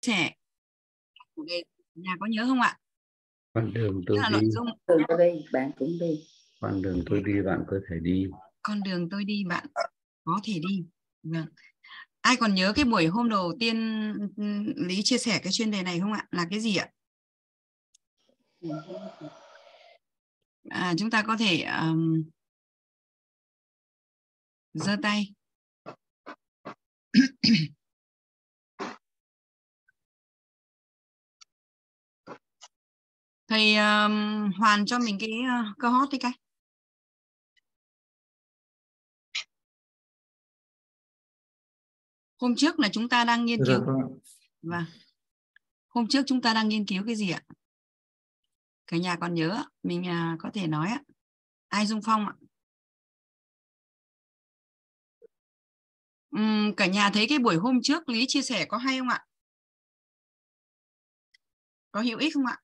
sẻ chủ đề nhà có nhớ không ạ? Con đường tôi là đi. Nội dung Đường tôi đi, bạn cũng đi. Con đường tôi đi, bạn có thể đi. Con đường tôi đi, bạn có thể đi. Vâng. Ai còn nhớ cái buổi hôm đầu tiên Lý chia sẻ cái chuyên đề này không ạ? Là cái gì ạ? Chúng ta có thể giơ tay. Thầy hoàn cho mình cái cơ hot đi cái. Hôm trước là chúng ta đang nghiên cứu. Vâng. Hôm trước chúng ta đang nghiên cứu cái gì ạ? Cả nhà còn nhớ, mình có thể nói ạ. Ai Dung Phong ạ? Cả nhà thấy cái buổi hôm trước Lý chia sẻ có hay không ạ? Có hữu ích không ạ?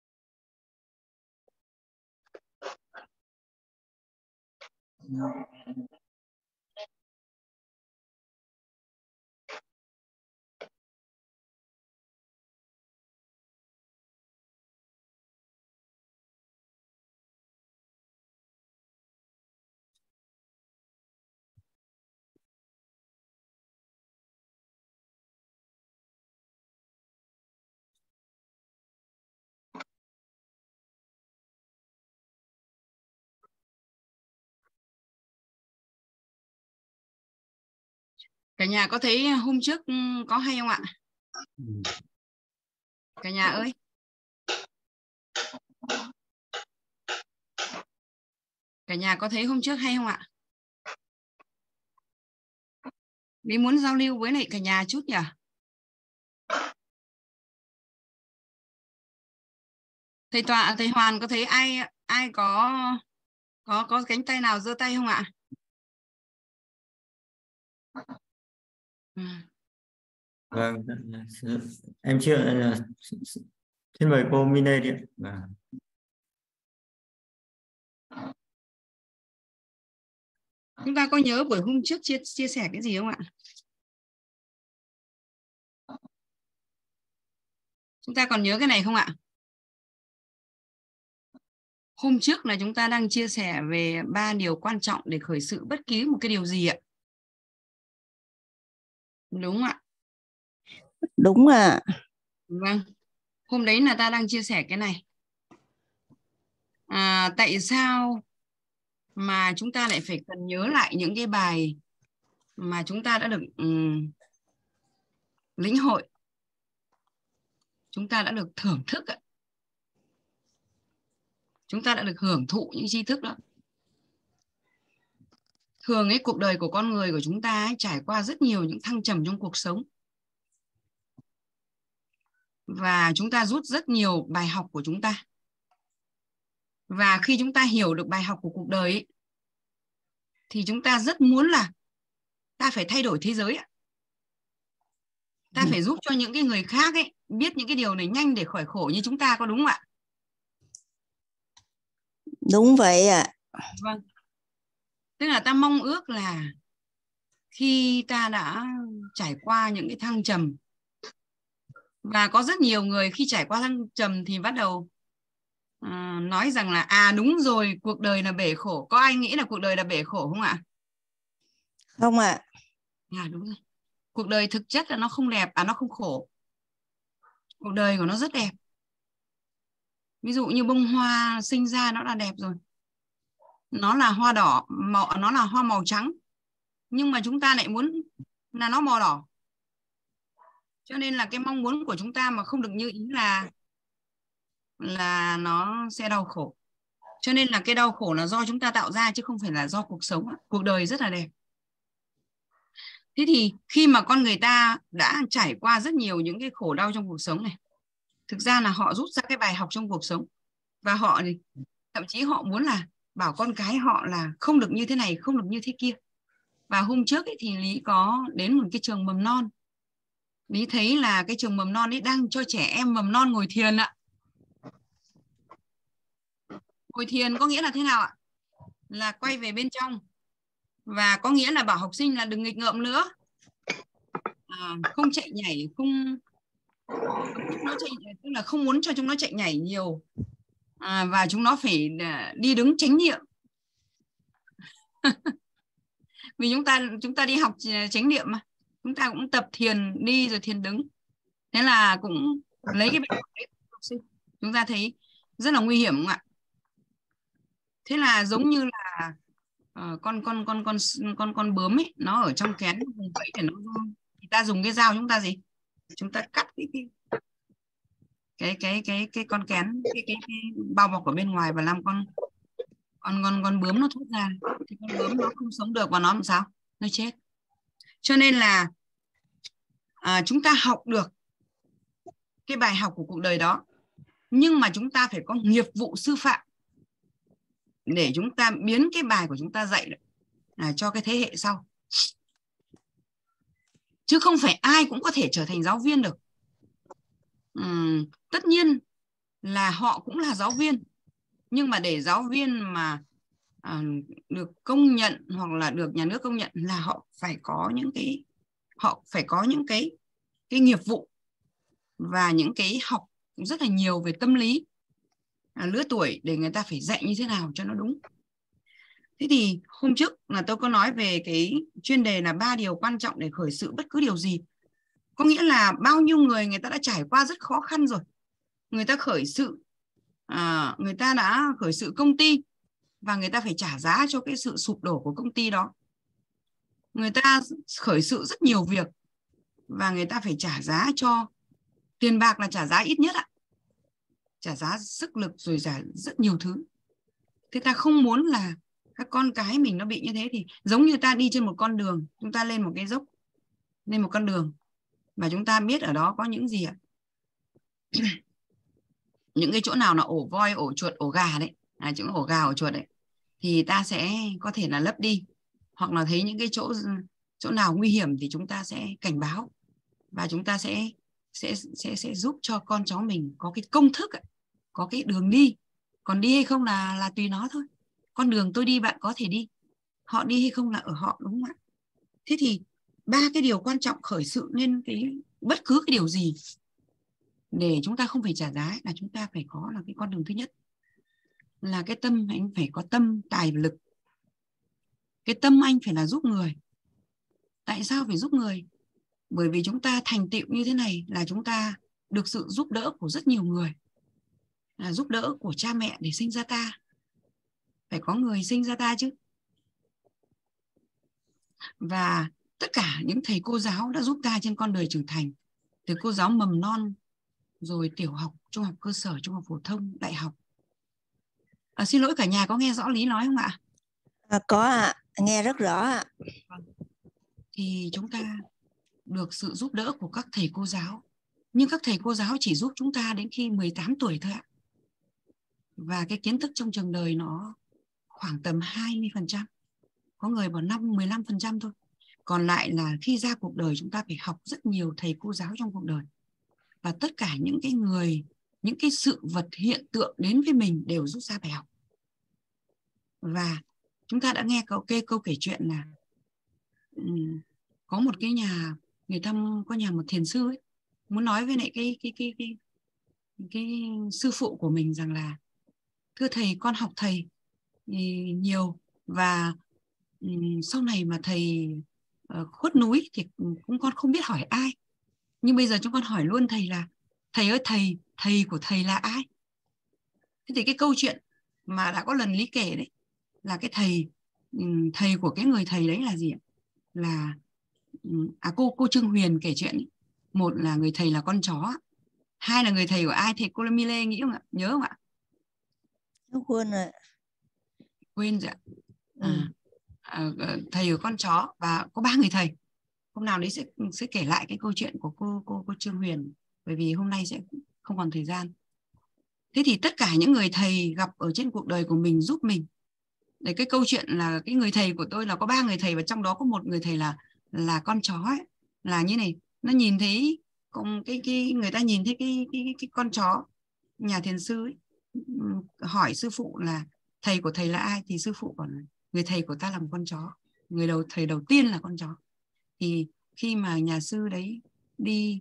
Cả nhà có thấy hôm trước có hay không ạ? Cả nhà ơi. Cả nhà có thấy hôm trước hay không ạ? Lý muốn giao lưu với lại cả nhà chút nhỉ? Thầy Hoàn có thấy ai có cánh tay nào giơ tay không ạ? Vâng, em chưa. Xin mời cô Mine đi ạ. Chúng ta có nhớ buổi hôm trước chia sẻ cái gì không ạ? Chúng ta còn nhớ cái này không ạ? Hôm trước là chúng ta đang chia sẻ về 3 điều quan trọng để khởi sự bất kỳ một cái điều gì ạ? Đúng không ạ? Đúng ạ. Vâng. Hôm đấy là ta đang chia sẻ cái này. Tại sao mà chúng ta lại phải cần nhớ lại những cái bài mà chúng ta đã được lĩnh hội, chúng ta đã được thưởng thức ạ. Chúng ta đã được hưởng thụ những tri thức đó. Thường ấy, cuộc đời của con người của chúng ta ấy, trải qua rất nhiều những thăng trầm trong cuộc sống. Và chúng ta rút rất nhiều bài học của chúng ta. Và khi chúng ta hiểu được bài học của cuộc đời ấy, thì chúng ta rất muốn là ta phải thay đổi thế giới ạ. Ta phải giúp cho những cái người khác ấy biết những cái điều này nhanh để khỏi khổ như chúng ta, có đúng không ạ? Đúng vậy ạ. Vâng. Tức là ta mong ước là khi ta đã trải qua những cái thăng trầm, và có rất nhiều người khi trải qua thăng trầm thì bắt đầu nói rằng là đúng rồi, cuộc đời là bể khổ. Có ai nghĩ là cuộc đời là bể khổ không ạ? Không ạ. Đúng rồi. Cuộc đời thực chất là nó không đẹp, nó không khổ. Cuộc đời của nó rất đẹp. Ví dụ như bông hoa sinh ra nó là đẹp rồi. Nó là hoa đỏ, nó là hoa màu trắng. Nhưng mà chúng ta lại muốn là nó màu đỏ. Cho nên là cái mong muốn của chúng ta mà không được như ý là nó sẽ đau khổ. Cho nên là cái đau khổ là do chúng ta tạo ra chứ không phải là do cuộc sống. Cuộc đời rất là đẹp. Thế thì khi mà con người ta đã trải qua rất nhiều những cái khổ đau trong cuộc sống này, thực ra là họ rút ra cái bài học trong cuộc sống. Và họ thậm chí họ muốn là bảo con cái họ là không được như thế này, không được như thế kia. Và hôm trước ấy thì Lý có đến một cái trường mầm non. Lý thấy là cái trường mầm non ấy đang cho trẻ em mầm non ngồi thiền ạ. Ngồi thiền có nghĩa là thế nào ạ? Là quay về bên trong. Và có nghĩa là bảo học sinh là đừng nghịch ngợm nữa. Không chạy nhảy, chúng nó chạy, tức là không muốn cho chúng nó chạy nhảy nhiều, và chúng nó phải đi đứng chánh niệm. Vì chúng ta đi học chánh niệm mà, chúng ta cũng tập thiền đi rồi thiền đứng, thế là cũng lấy cái bài học đấy chúng ta thấy rất là nguy hiểm không ạ? Thế là giống như là con bướm ấy, nó ở trong kén vùng vẫy để nó thì ta dùng cái dao, chúng ta gì, chúng ta cắt cái con kén, cái bao bọc ở bên ngoài và làm con bướm nó thoát ra, thì con bướm nó không sống được và nó làm sao, nó chết. Cho nên là chúng ta học được cái bài học của cuộc đời đó, nhưng mà chúng ta phải có nghiệp vụ sư phạm để chúng ta biến cái bài của chúng ta dạy cho cái thế hệ sau. Chứ không phải ai cũng có thể trở thành giáo viên được. Tất nhiên là họ cũng là giáo viên, nhưng mà để giáo viên mà được công nhận hoặc là được nhà nước công nhận là họ phải có những cái nghiệp vụ và những cái học rất là nhiều về tâm lý lứa tuổi để người ta phải dạy như thế nào cho nó đúng. Thế thì hôm trước là tôi có nói về cái chuyên đề là 3 điều quan trọng để khởi sự bất cứ điều gì. Có nghĩa là bao nhiêu người ta đã trải qua rất khó khăn rồi. Người ta khởi sự, người ta đã khởi sự công ty và người ta phải trả giá cho cái sự sụp đổ của công ty đó. Người ta khởi sự rất nhiều việc và người ta phải trả giá cho tiền bạc là trả giá ít nhất ạ. Trả giá sức lực rồi trả rất nhiều thứ. Thế ta không muốn là các con cái mình nó bị như thế, thì giống như ta đi trên một con đường, chúng ta lên một cái dốc, lên một con đường và chúng ta biết ở đó có những gì ạ? Những cái chỗ nào là ổ voi, ổ chuột, ổ gà đấy, chỗ ổ gà, ổ chuột đấy, thì ta sẽ có thể là lấp đi, hoặc là thấy những cái chỗ nào nguy hiểm thì chúng ta sẽ cảnh báo và chúng ta sẽ giúp cho con cháu mình có cái công thức, có cái đường đi. Còn đi hay không là tùy nó thôi. Con đường tôi đi bạn có thể đi, họ đi hay không là ở họ, đúng không ạ? Thế thì 3 cái điều quan trọng khởi sự nên bất cứ cái điều gì để chúng ta không phải trả giá là chúng ta phải có là cái con đường thứ nhất là cái tâm, anh phải có tâm, tài và lực. Cái tâm anh phải là giúp người. Tại sao phải giúp người? Bởi vì chúng ta thành tựu như thế này là chúng ta được sự giúp đỡ của rất nhiều người, là giúp đỡ của cha mẹ để sinh ra ta. Phải có người sinh ra ta chứ. Và tất cả những thầy cô giáo đã giúp ta trên con đời trưởng thành, từ cô giáo mầm non, rồi tiểu học, trung học cơ sở, trung học phổ thông, đại học. Xin lỗi cả nhà, có nghe rõ Lý nói không ạ? Có ạ, nghe rất rõ ạ. Thì chúng ta được sự giúp đỡ của các thầy cô giáo, nhưng các thầy cô giáo chỉ giúp chúng ta đến khi 18 tuổi thôi ạ. Và cái kiến thức trong trường đời nó khoảng tầm 20%, có người bảo 15% thôi. Còn lại là khi ra cuộc đời chúng ta phải học rất nhiều thầy cô giáo trong cuộc đời. Và tất cả những cái người, những cái sự vật hiện tượng đến với mình đều rút ra bài học. Và chúng ta đã nghe câu kể chuyện là có một cái nhà, người ta có nhà một thiền sư ấy, muốn nói với lại cái sư phụ của mình rằng là thưa thầy, con học thầy nhiều và sau này mà thầy khuất núi thì cũng con không biết hỏi ai, nhưng bây giờ chúng con hỏi luôn thầy là thầy ơi, thầy của thầy là ai? Thế thì cái câu chuyện mà đã có lần Lý kể đấy là cái thầy của cái người thầy đấy là gì ạ? Là cô Trương Huyền kể chuyện ấy. Một là người thầy là con chó, hai là người thầy của ai? Thầy cô Mile nghĩ không ạ? Nhớ không ạ? Quên rồi. Quên rồi ạ. Thầy của con chó, và có 3 người thầy. Hôm nào đấy sẽ kể lại cái câu chuyện của cô Trương Huyền, bởi vì hôm nay sẽ không còn thời gian. Thế thì tất cả những người thầy gặp ở trên cuộc đời của mình giúp mình. Đấy, cái câu chuyện là cái người thầy của tôi là có 3 người thầy, và trong đó có một người thầy là con chó ấy, là như này, nó nhìn thấy người ta nhìn thấy cái con chó, nhà thiền sư ấy, hỏi sư phụ là thầy của thầy là ai, thì sư phụ bảo là người thầy của ta là một con chó, thầy đầu tiên là con chó. Thì khi mà nhà sư đấy đi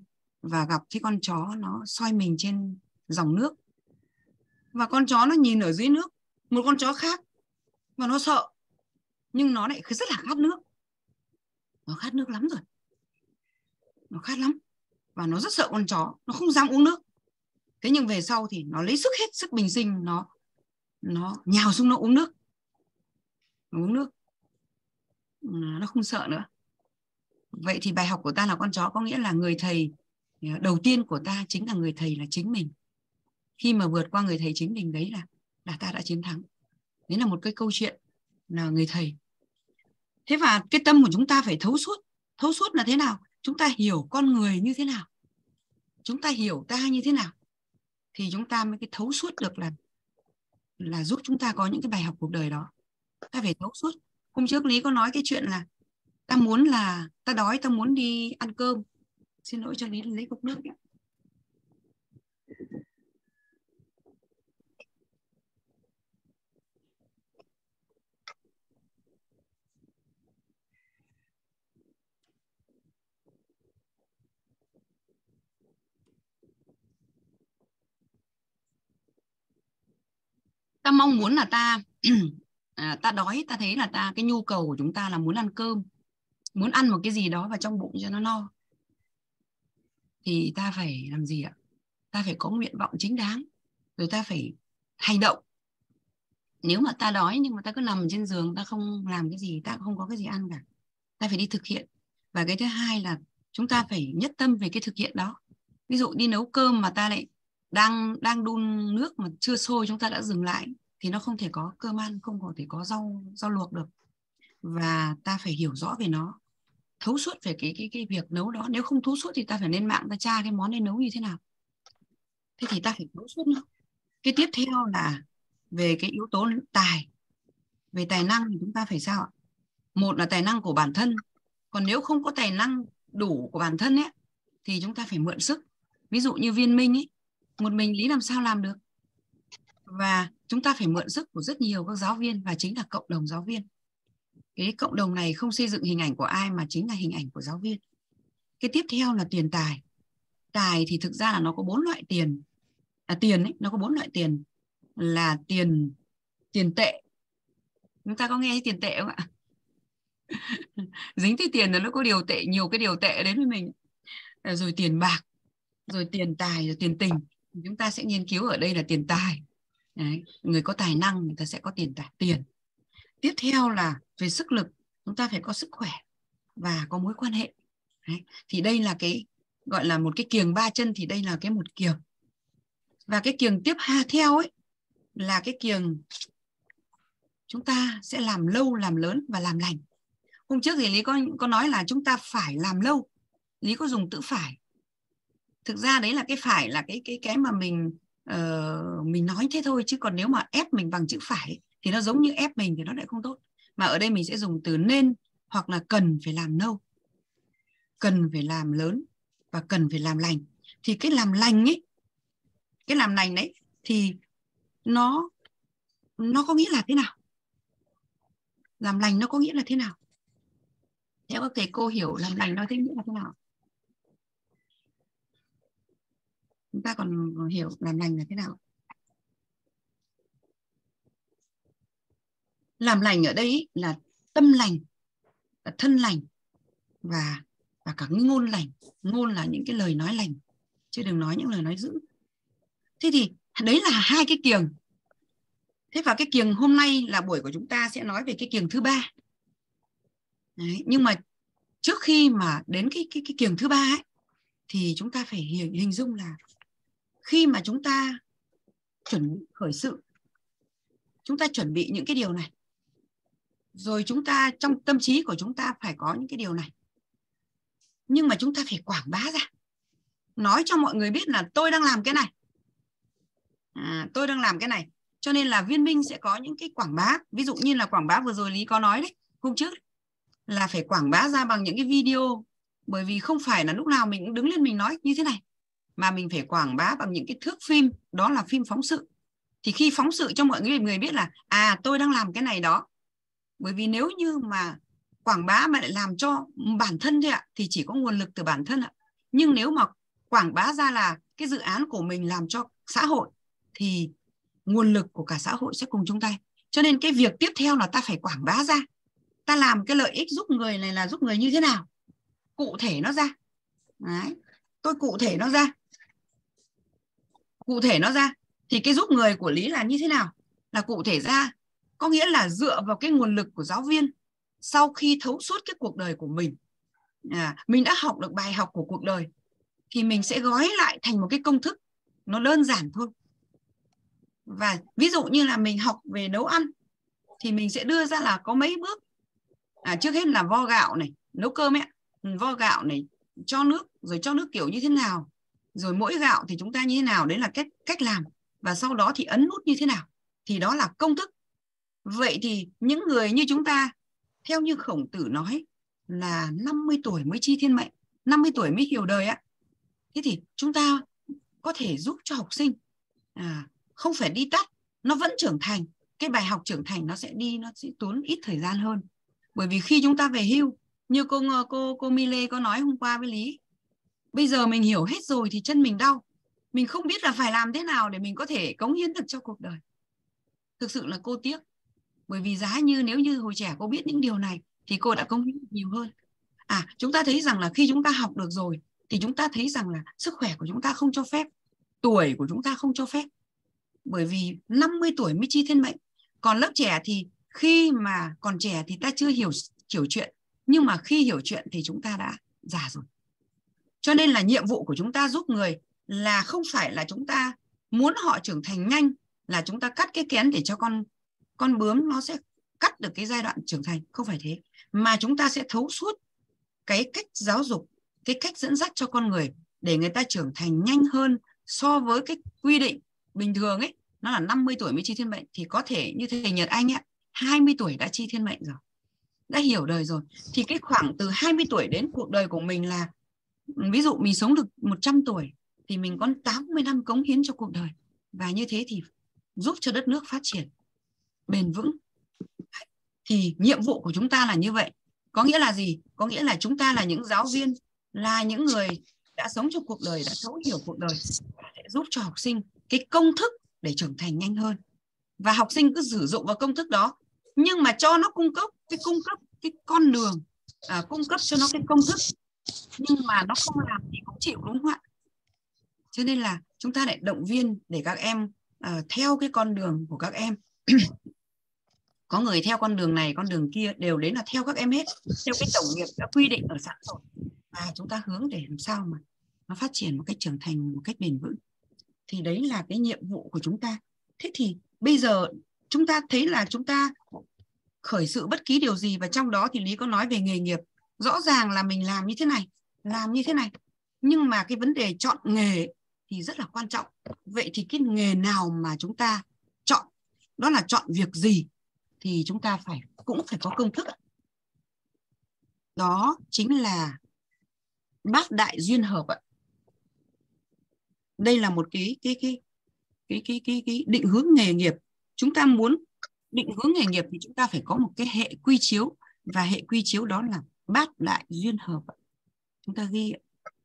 và gặp cái con chó nó soi mình trên dòng nước. Và con chó nó nhìn ở dưới nước một con chó khác và nó sợ, nhưng nó lại rất là khát nước. Nó khát nước lắm rồi. Nó khát lắm. Và nó rất sợ con chó, nó không dám uống nước. Thế nhưng về sau thì nó lấy hết sức bình sinh, nó nhào xuống nó uống nước. Nó uống nước. Nó không sợ nữa. Vậy thì bài học của ta là con chó có nghĩa là người thầy đầu tiên của ta chính là người thầy là chính mình. Khi mà vượt qua người thầy chính mình đấy là ta đã chiến thắng. Đấy là một cái câu chuyện là người thầy. Thế và cái tâm của chúng ta phải thấu suốt. Thấu suốt là thế nào? Chúng ta hiểu con người như thế nào? Chúng ta hiểu ta như thế nào? Thì chúng ta mới cái thấu suốt được là giúp chúng ta có những cái bài học cuộc đời đó. Ta phải thấu suốt. Hôm trước Lý có nói cái chuyện là ta đói, ta muốn đi ăn cơm. Xin lỗi cho Lý lấy cốc nước nhé. Ta mong muốn là ta đói, ta thấy là cái nhu cầu của chúng ta là muốn ăn cơm, muốn ăn một cái gì đó vào trong bụng cho nó no. Thì ta phải làm gì ạ? Ta phải có nguyện vọng chính đáng, rồi ta phải hành động. Nếu mà ta đói nhưng mà ta cứ nằm trên giường, ta không làm cái gì, ta không có cái gì ăn cả. Ta phải đi thực hiện. Và cái thứ hai là chúng ta phải nhất tâm về cái thực hiện đó. Ví dụ đi nấu cơm mà ta lại đang đun nước mà chưa sôi, chúng ta đã dừng lại thì nó không thể có cơm ăn, không có thể có rau luộc được. Và ta phải hiểu rõ về nó, thấu suốt về cái việc nấu đó. Nếu không thấu suốt thì ta phải lên mạng ta tra cái món này nấu như thế nào. Thế thì ta phải thấu suốt nữa. Cái tiếp theo là về cái yếu tố tài. Về tài năng thì chúng ta phải sao ạ? Một là tài năng của bản thân. Còn nếu không có tài năng đủ của bản thân ấy, thì chúng ta phải mượn sức. Ví dụ như Viên Minh ấy, một mình Lý làm sao làm được. Và chúng ta phải mượn sức của rất nhiều các giáo viên, và chính là cộng đồng giáo viên. Cái cộng đồng này không xây dựng hình ảnh của ai mà chính là hình ảnh của giáo viên. Cái tiếp theo là tiền tài. Tài thì thực ra là nó có 4 loại tiền. Tiền ấy, nó có 4 loại tiền. Là tiền tệ. Chúng ta có nghe tiền tệ không ạ? Dính tới tiền là nó có nhiều cái điều tệ đến với mình. Rồi tiền bạc, rồi tiền tài, rồi tiền tình. Chúng ta sẽ nghiên cứu ở đây là tiền tài. Đấy, người có tài năng người ta sẽ có tiền. Tiếp theo là về sức lực, chúng ta phải có sức khỏe và có mối quan hệ. Đấy, thì đây là cái gọi là một cái kiềng 3 chân, thì đây là cái một kiềng. Và cái kiềng tiếp theo ấy là cái kiềng chúng ta sẽ làm lâu, làm lớn và làm lành. Hôm trước thì Lý có nói là chúng ta phải làm lâu. Lý có dùng từ phải. Thực ra đấy là cái phải là cái mà mình nói thế thôi, chứ còn nếu mà ép mình bằng chữ phải thì nó giống như ép mình thì nó lại không tốt. Mà ở đây mình sẽ dùng từ nên hoặc là cần phải làm lâu, cần phải làm lớn và cần phải làm lành. Thì cái làm lành ấy, cái làm lành đấy thì nó có nghĩa là thế nào? Làm lành nó có nghĩa là thế nào? Theo các thầy cô hiểu làm lành nó thế nghĩa là thế nào? Chúng ta còn hiểu làm lành là thế nào? Làm lành ở đây là tâm lành, là thân lành và cả cái ngôn lành. Ngôn là những cái lời nói lành, chứ đừng nói những lời nói dữ. Thế thì đấy là hai cái kiềng. Thế và cái kiềng hôm nay là buổi của chúng ta sẽ nói về cái kiềng thứ 3. Đấy, nhưng mà trước khi mà đến cái kiềng thứ 3 ấy, thì chúng ta phải hình dung là khi mà chúng ta chuẩn bị khởi sự, chúng ta chuẩn bị những cái điều này, rồi chúng ta trong tâm trí của chúng ta phải có những cái điều này, nhưng mà chúng ta phải quảng bá ra, nói cho mọi người biết là tôi đang làm cái này, tôi đang làm cái này. Cho nên là Viên Minh sẽ có những cái quảng bá. Ví dụ như là quảng bá vừa rồi Lý có nói đấy, hôm trước là phải quảng bá ra bằng những cái video. Bởi vì không phải là lúc nào mình cũng đứng lên mình nói như thế này, mà mình phải quảng bá bằng những cái thước phim, đó là phim phóng sự. Thì khi phóng sự cho mọi người biết là tôi đang làm cái này đó. Bởi vì nếu như mà quảng bá mà lại làm cho bản thân thôi ạ, thì chỉ có nguồn lực từ bản thân ạ. Nhưng nếu mà quảng bá ra là cái dự án của mình làm cho xã hội thì nguồn lực của cả xã hội sẽ cùng chung tay. Cho nên cái việc tiếp theo là ta phải quảng bá ra. Ta làm cái lợi ích giúp người này là giúp người như thế nào? Cụ thể nó ra. Đấy. Tôi cụ thể nó ra. Cụ thể nó ra. Thì cái giúp người của Lý là như thế nào? Là cụ thể ra. Có nghĩa là dựa vào cái nguồn lực của giáo viên. Sau khi thấu suốt cái cuộc đời của mình, mình đã học được bài học của cuộc đời, thì mình sẽ gói lại thành một cái công thức. Nó đơn giản thôi. Và ví dụ như là mình học về nấu ăn, thì mình sẽ đưa ra là có mấy bước. Trước hết là vo gạo này, nấu cơm ấy, vo gạo này, cho nước, rồi cho nước kiểu như thế nào, rồi mỗi gạo thì chúng ta như thế nào, đấy là cách làm. Và sau đó thì ấn nút như thế nào, thì đó là công thức. Vậy thì những người như chúng ta, theo như Khổng Tử nói là 50 tuổi mới chi thiên mệnh, 50 tuổi mới hiểu đời á. Thế thì chúng ta có thể giúp cho học sinh không phải đi tắt, nó vẫn trưởng thành. Cái bài học trưởng thành nó sẽ tốn ít thời gian hơn. Bởi vì khi chúng ta về hưu, như cô Mile có nói hôm qua với Lý, bây giờ mình hiểu hết rồi thì chân mình đau. Mình không biết là phải làm thế nào để mình có thể cống hiến được cho cuộc đời. Thực sự là cô tiếc. Bởi vì giá như nếu như hồi trẻ cô biết những điều này thì cô đã cống hiến nhiều hơn. Chúng ta thấy rằng là khi chúng ta học được rồi thì chúng ta thấy rằng là sức khỏe của chúng ta không cho phép, tuổi của chúng ta không cho phép. Bởi vì 50 tuổi mới chi thiên mệnh. Còn lớp trẻ thì khi mà còn trẻ thì ta chưa hiểu chuyện, nhưng mà khi hiểu chuyện thì chúng ta đã già rồi. Cho nên là nhiệm vụ của chúng ta giúp người là không phải là chúng ta muốn họ trưởng thành nhanh, là chúng ta cắt cái kén để cho con bướm nó sẽ cắt được cái giai đoạn trưởng thành. Không phải thế. Mà chúng ta sẽ thấu suốt cái cách giáo dục, cái cách dẫn dắt cho con người để người ta trưởng thành nhanh hơn so với cái quy định bình thường ấy. Nó là 50 tuổi mới chi thiên mệnh, thì có thể như thầy Nhật Anh ấy, 20 tuổi đã chi thiên mệnh rồi, đã hiểu đời rồi. Thì cái khoảng từ 20 tuổi đến cuộc đời của mình là, ví dụ mình sống được 100 tuổi thì mình có 80 năm cống hiến cho cuộc đời. Và như thế thì giúp cho đất nước phát triển bền vững. Thì nhiệm vụ của chúng ta là như vậy. Có nghĩa là gì? Có nghĩa là chúng ta là những giáo viên, là những người đã sống trong cuộc đời, đã thấu hiểu cuộc đời, sẽ giúp cho học sinh cái công thức để trưởng thành nhanh hơn. Và học sinh cứ sử dụng vào công thức đó, nhưng mà cho nó cung cấp cái con đường, cung cấp cho nó cái công thức, nhưng mà nó không làm thì cũng chịu, đúng không ạ? Cho nên là chúng ta lại động viên để các em theo cái con đường của các em. Có người theo con đường này, con đường kia, đều đến là theo các em hết, theo cái tổng nghiệp đã quy định ở sẵn rồi. Và chúng ta hướng để làm sao mà nó phát triển một cách trưởng thành, một cách bền vững. Thì đấy là cái nhiệm vụ của chúng ta. Thế thì bây giờ chúng ta thấy là chúng ta khởi sự bất kỳ điều gì, và trong đó thì Lý có nói về nghề nghiệp. Rõ ràng là mình làm như thế này, làm như thế này. Nhưng mà cái vấn đề chọn nghề thì rất là quan trọng. Vậy thì cái nghề nào mà chúng ta chọn, đó là chọn việc gì, thì chúng ta cũng phải có công thức. Đó chính là bát đại duyên hợp ạ. Đây là một cái định hướng nghề nghiệp. Chúng ta muốn định hướng nghề nghiệp thì chúng ta phải có một cái hệ quy chiếu, và hệ quy chiếu đó là bát đại duyên hợp. Chúng ta ghi ạ.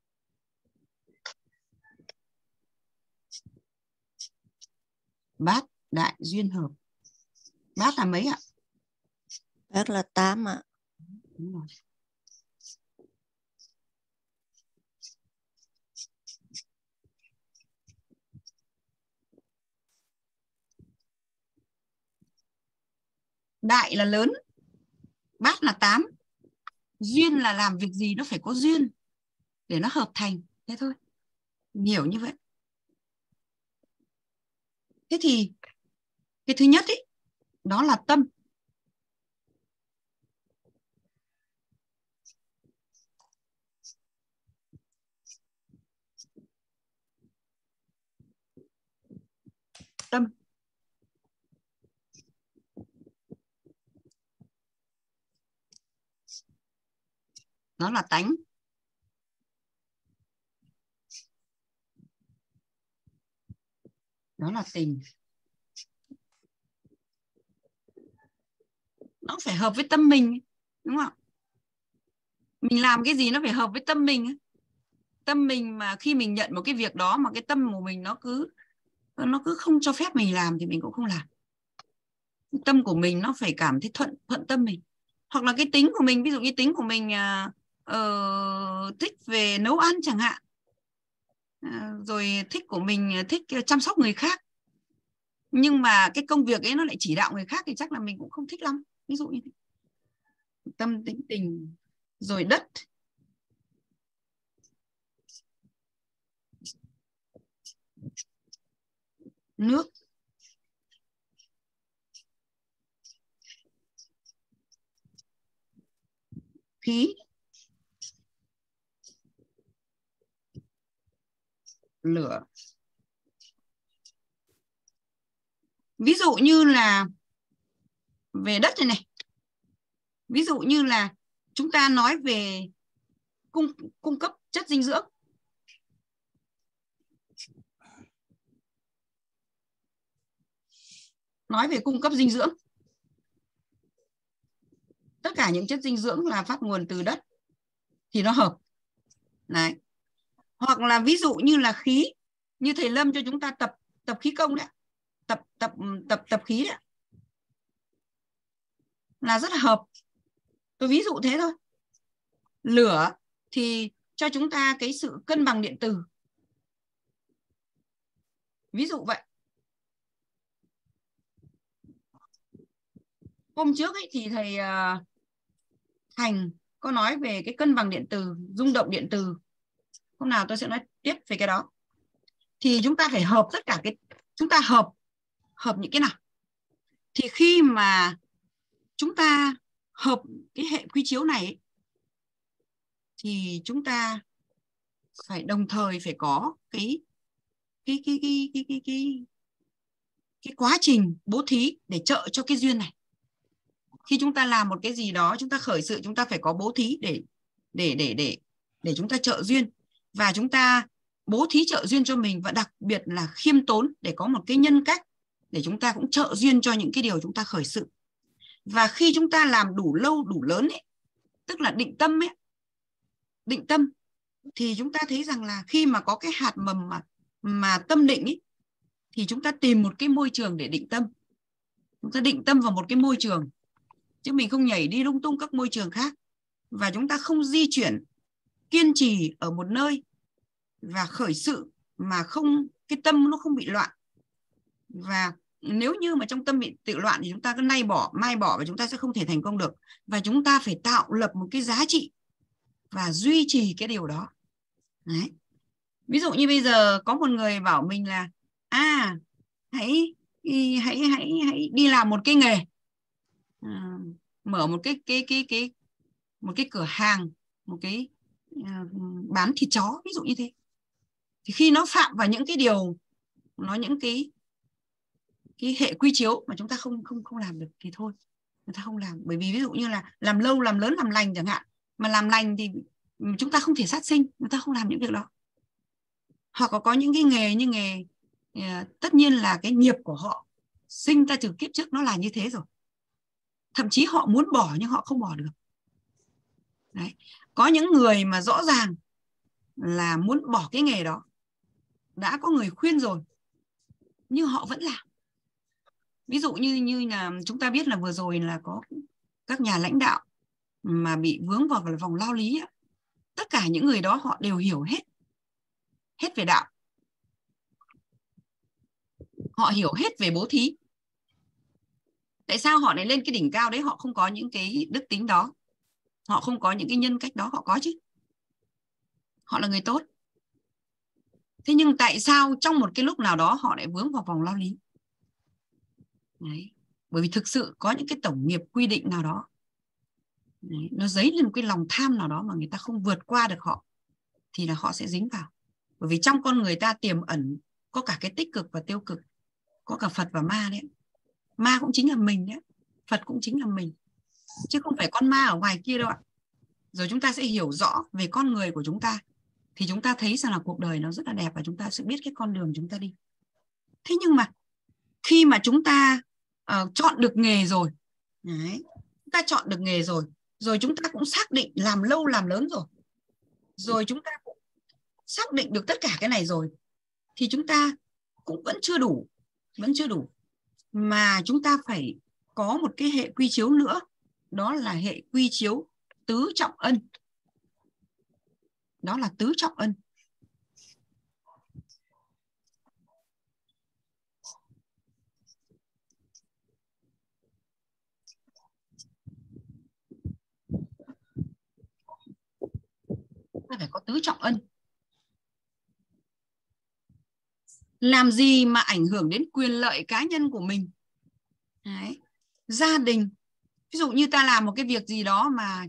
Bát đại duyên hợp. Bát là mấy ạ? Bát là 8 ạ. Đúng rồi. Đại là lớn, bát là 8. Duyên là làm việc gì nó phải có duyên để nó hợp thành. Thế thôi. Hiểu như vậy. Thế thì cái thứ nhất ấy, đó là tâm. Tâm. Đó là tánh. Đó là tình. Nó phải hợp với tâm mình, đúng không? Mình làm cái gì nó phải hợp với tâm mình. tâm mình mà khi mình nhận một cái việc đó mà cái tâm của mình nó cứ không cho phép mình làm thì mình cũng không làm. Tâm của mình nó phải cảm thấy thuận tâm mình. Hoặc là cái tính của mình, ví dụ như tính của mình thích về nấu ăn chẳng hạn, rồi thích của mình thích chăm sóc người khác, nhưng mà cái công việc ấy nó lại chỉ đạo người khác thì chắc là mình cũng không thích lắm, ví dụ như thế. Tâm, tính tình. Rồi đất, nước, khí, lửa. Ví dụ như là về đất này, ví dụ như là chúng ta nói về cung cấp chất dinh dưỡng. Nói về cung cấp dinh dưỡng. Tất cả những chất dinh dưỡng là phát nguồn từ đất thì nó hợp. Đấy. Hoặc là ví dụ như là khí, như thầy Lâm cho chúng ta tập khí công đấy, tập khí đấy, là rất là hợp. Tôi ví dụ thế thôi. Lửa thì cho chúng ta cái sự cân bằng điện từ. Ví dụ vậy. Hôm trước ấy thì thầy Thành có nói về cái cân bằng điện từ, rung động điện từ. Hôm nào tôi sẽ nói tiếp về cái đó. Thì chúng ta phải hợp tất cả chúng ta hợp những cái nào. Thì khi mà chúng ta hợp cái hệ quy chiếu này ấy, thì chúng ta phải đồng thời phải có cái quá trình bố thí để trợ cho cái duyên này. Khi chúng ta làm một cái gì đó, chúng ta khởi sự, chúng ta phải có bố thí để chúng ta trợ duyên. Và chúng ta bố thí trợ duyên cho mình, và đặc biệt là khiêm tốn để có một cái nhân cách để chúng ta cũng trợ duyên cho những cái điều chúng ta khởi sự. Và khi chúng ta làm đủ lâu đủ lớn ấy, tức là định tâm ấy, định tâm, thì chúng ta thấy rằng là khi mà có cái hạt mầm mà tâm định ấy, thì chúng ta tìm một cái môi trường để định tâm. Chúng ta định tâm vào một cái môi trường, chứ mình không nhảy đi lung tung các môi trường khác. Và chúng ta không di chuyển, kiên trì ở một nơi và khởi sự mà không, cái tâm nó không bị loạn. Và nếu như mà trong tâm bị tự loạn thì chúng ta cứ mai bỏ và chúng ta sẽ không thể thành công được. Và chúng ta phải tạo lập một cái giá trị và duy trì cái điều đó. Đấy. Ví dụ như bây giờ có một người bảo mình là hãy đi làm một cái nghề, mở một cái cửa hàng, một cái bán thịt chó, ví dụ như thế. Thì khi nó phạm vào những cái điều, những cái hệ quy chiếu mà chúng ta không làm được thì thôi, người ta không làm. Bởi vì ví dụ như là làm lâu, làm lớn, làm lành chẳng hạn. Mà làm lành thì chúng ta không thể sát sinh, người ta không làm những việc đó. Hoặc có những cái nghề như nghề, tất nhiên là cái nghiệp của họ sinh ra từ kiếp trước nó là như thế rồi. Thậm chí họ muốn bỏ nhưng họ không bỏ được. Đấy. Có những người mà rõ ràng là muốn bỏ cái nghề đó, đã có người khuyên rồi nhưng họ vẫn làm. Ví dụ như là chúng ta biết là vừa rồi là có các nhà lãnh đạo mà bị vướng vào vòng lao lý ấy. Tất cả những người đó họ đều hiểu hết về đạo, họ hiểu hết về bố thí. Tại sao họ lại lên cái đỉnh cao đấy? Họ không có những cái đức tính đó, họ không có những cái nhân cách đó. Họ có chứ, họ là người tốt. Thế nhưng tại sao trong một cái lúc nào đó họ lại vướng vào vòng lao lý? Đấy. Bởi vì thực sự có những cái tổng nghiệp quy định nào đó, đấy, nó dấy lên một cái lòng tham nào đó mà người ta không vượt qua được họ, thì là họ sẽ dính vào. Bởi vì trong con người ta tiềm ẩn có cả cái tích cực và tiêu cực, có cả Phật và ma đấy. Ma cũng chính là mình đấy, Phật cũng chính là mình, chứ không phải con ma ở ngoài kia đâu ạ. Rồi chúng ta sẽ hiểu rõ về con người của chúng ta, thì chúng ta thấy rằng là cuộc đời nó rất là đẹp và chúng ta sẽ biết cái con đường chúng ta đi. Thế nhưng mà khi mà chúng ta chọn được nghề rồi, đấy, chúng ta chọn được nghề rồi chúng ta cũng xác định làm lâu làm lớn rồi chúng ta cũng xác định được tất cả cái này rồi thì chúng ta cũng vẫn chưa đủ, mà chúng ta phải có một cái hệ quy chiếu nữa, đó là hệ quy chiếu tứ trọng ân. Đó là tứ trọng ân. Ta phải có tứ trọng ân. Làm gì mà ảnh hưởng đến quyền lợi cá nhân của mình? Đấy. Gia đình. Ví dụ như ta làm một cái việc gì đó mà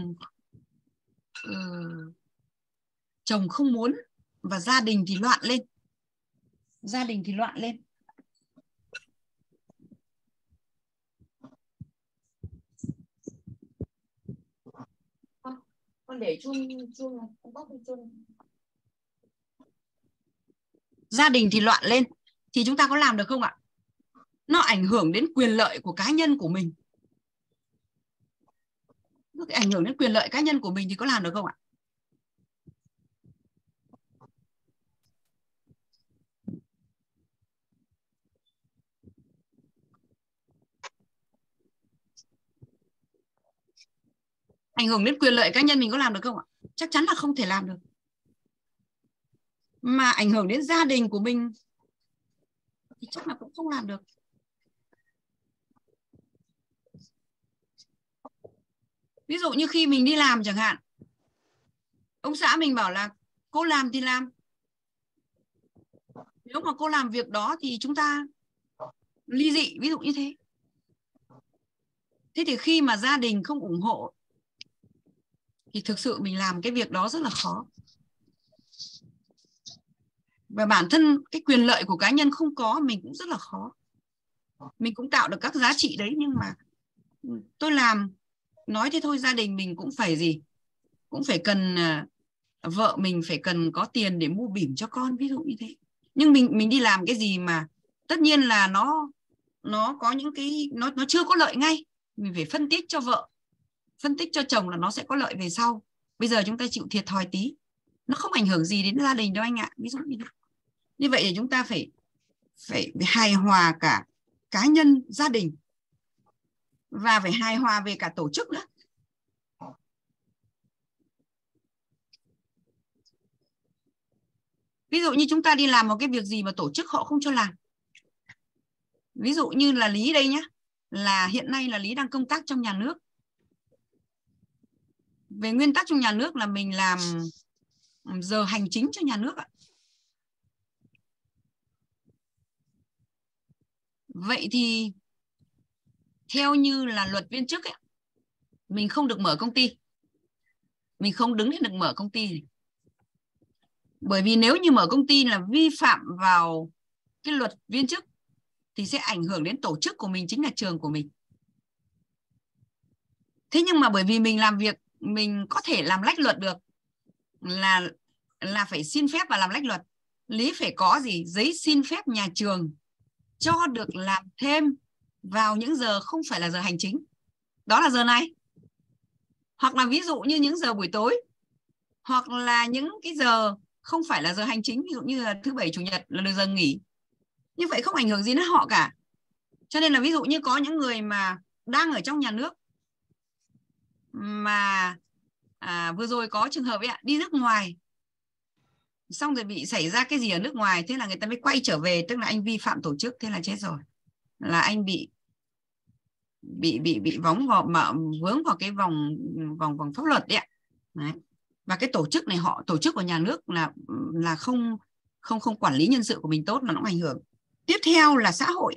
chồng không muốn và gia đình thì loạn lên. Con để chuông gia đình thì loạn lên thì chúng ta có làm được không ạ? Nó ảnh hưởng đến quyền lợi của cá nhân của mình. Nó ảnh hưởng đến quyền lợi cá nhân của mình thì có làm được không ạ? Ảnh hưởng đến quyền lợi cá nhân mình có làm được không ạ? Chắc chắn là không thể làm được. Mà ảnh hưởng đến gia đình của mình thì chắc là cũng không làm được. Ví dụ như khi mình đi làm chẳng hạn, ông xã mình bảo là cô làm thì làm. Nếu mà cô làm việc đó thì chúng ta ly dị, ví dụ như thế. Thế thì khi mà gia đình không ủng hộ thì thực sự mình làm cái việc đó rất là khó. Và bản thân cái quyền lợi của cá nhân không có, mình cũng rất là khó. Mình cũng tạo được các giá trị đấy, nhưng mà tôi làm nói thế thôi, gia đình mình cũng phải gì? Cũng phải cần, vợ mình phải cần có tiền để mua bỉm cho con, ví dụ như thế. Nhưng mình đi làm cái gì mà tất nhiên là nó có những cái nó chưa có lợi ngay. Mình phải phân tích cho vợ, phân tích cho chồng là nó sẽ có lợi về sau. Bây giờ chúng ta chịu thiệt thòi tí, nó không ảnh hưởng gì đến gia đình đâu anh ạ. Ví dụ như thế. Như vậy thì chúng ta phải hài hòa cả cá nhân, gia đình, và phải hài hòa về cả tổ chức nữa. Ví dụ như chúng ta đi làm một cái việc gì mà tổ chức họ không cho làm. Ví dụ như là Lý đây nhé, là hiện nay là Lý đang công tác trong nhà nước. Về nguyên tắc trong nhà nước là mình làm giờ hành chính cho nhà nước ạ. Vậy thì theo như là luật viên chức ấy, mình không được mở công ty. Mình không đứng để được mở công ty. Bởi vì nếu như mở công ty là vi phạm vào cái luật viên chức thì sẽ ảnh hưởng đến tổ chức của mình, chính là trường của mình. Thế nhưng mà bởi vì mình làm việc, mình có thể làm lách luật được, là phải xin phép và làm lách luật. Lý phải có gì? Giấy xin phép nhà trường cho được làm thêm vào những giờ không phải là giờ hành chính. Đó là giờ này. Hoặc là ví dụ như những giờ buổi tối, hoặc là những cái giờ không phải là giờ hành chính, ví dụ như là thứ Bảy Chủ nhật là giờ nghỉ. Như vậy không ảnh hưởng gì đến họ cả. Cho nên là ví dụ như có những người mà đang ở trong nhà nước mà vừa rồi có trường hợp ấy ạ, đi nước ngoài xong rồi bị xảy ra cái gì ở nước ngoài, thế là người ta mới quay trở về, tức là anh vi phạm tổ chức, thế là chết rồi. Là anh bị vướng vào cái vòng pháp luật đấy ạ. Đấy. Và cái tổ chức này, tổ chức của nhà nước là không quản lý nhân sự của mình tốt, mà nó ảnh hưởng. Tiếp theo là xã hội.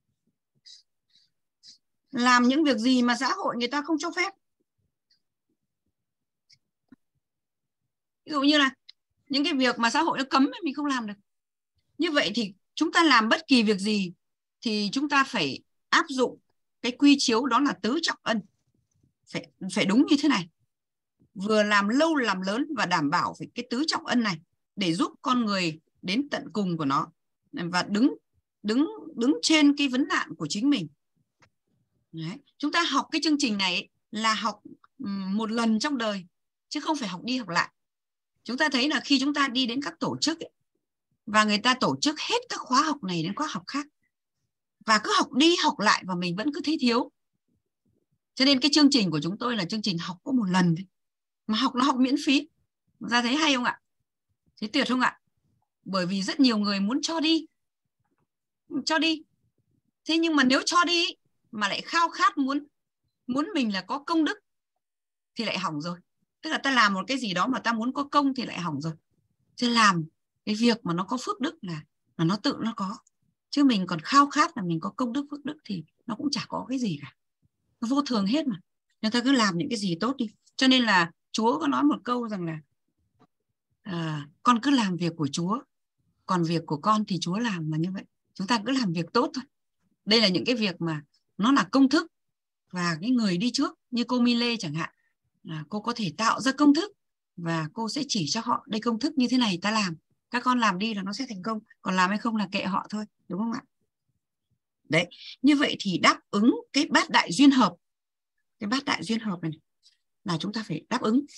Làm những việc gì mà xã hội người ta không cho phép. Ví dụ như là những cái việc mà xã hội nó cấm mình không làm được. Như vậy thì chúng ta làm bất kỳ việc gì thì chúng ta phải áp dụng cái quy chiếu, đó là tứ trọng ân. Phải đúng như thế này. Vừa làm lâu làm lớn và đảm bảo phải cái tứ trọng ân này để giúp con người đến tận cùng của nó và đứng trên cái vấn nạn của chính mình. Đấy. Chúng ta học cái chương trình này là học một lần trong đời chứ không phải học đi học lại. Chúng ta thấy là khi chúng ta đi đến các tổ chức ấy, và người ta tổ chức hết các khóa học này đến khóa học khác, và cứ học đi học lại và mình vẫn cứ thấy thiếu. Cho nên cái chương trình của chúng tôi là chương trình học có một lần thôi, mà học nó học miễn phí. Ra thấy hay không ạ? Thấy tuyệt không ạ? Bởi vì rất nhiều người muốn cho đi. Thế nhưng mà nếu cho đi mà lại khao khát muốn mình là có công đức thì lại hỏng rồi. Tức là ta làm một cái gì đó mà ta muốn có công thì lại hỏng rồi. Chứ làm cái việc mà nó có phước đức là nó tự nó có. Chứ mình còn khao khát là mình có công đức phước đức thì nó cũng chả có cái gì cả. Nó vô thường hết mà. Nên ta cứ làm những cái gì tốt đi. Cho nên là Chúa có nói một câu rằng là con cứ làm việc của Chúa, còn việc của con thì Chúa làm, là như vậy. Chúng ta cứ làm việc tốt thôi. Đây là những cái việc mà nó là công thức. Và cái người đi trước như cô Milê chẳng hạn, là cô có thể tạo ra công thức và cô sẽ chỉ cho họ đây công thức như thế này ta làm. Các con làm đi là nó sẽ thành công. Còn làm hay không là kệ họ thôi. Đúng không ạ? Đấy. Như vậy thì đáp ứng cái bát đại duyên hợp. Cái bát đại duyên hợp này là chúng ta phải đáp ứng.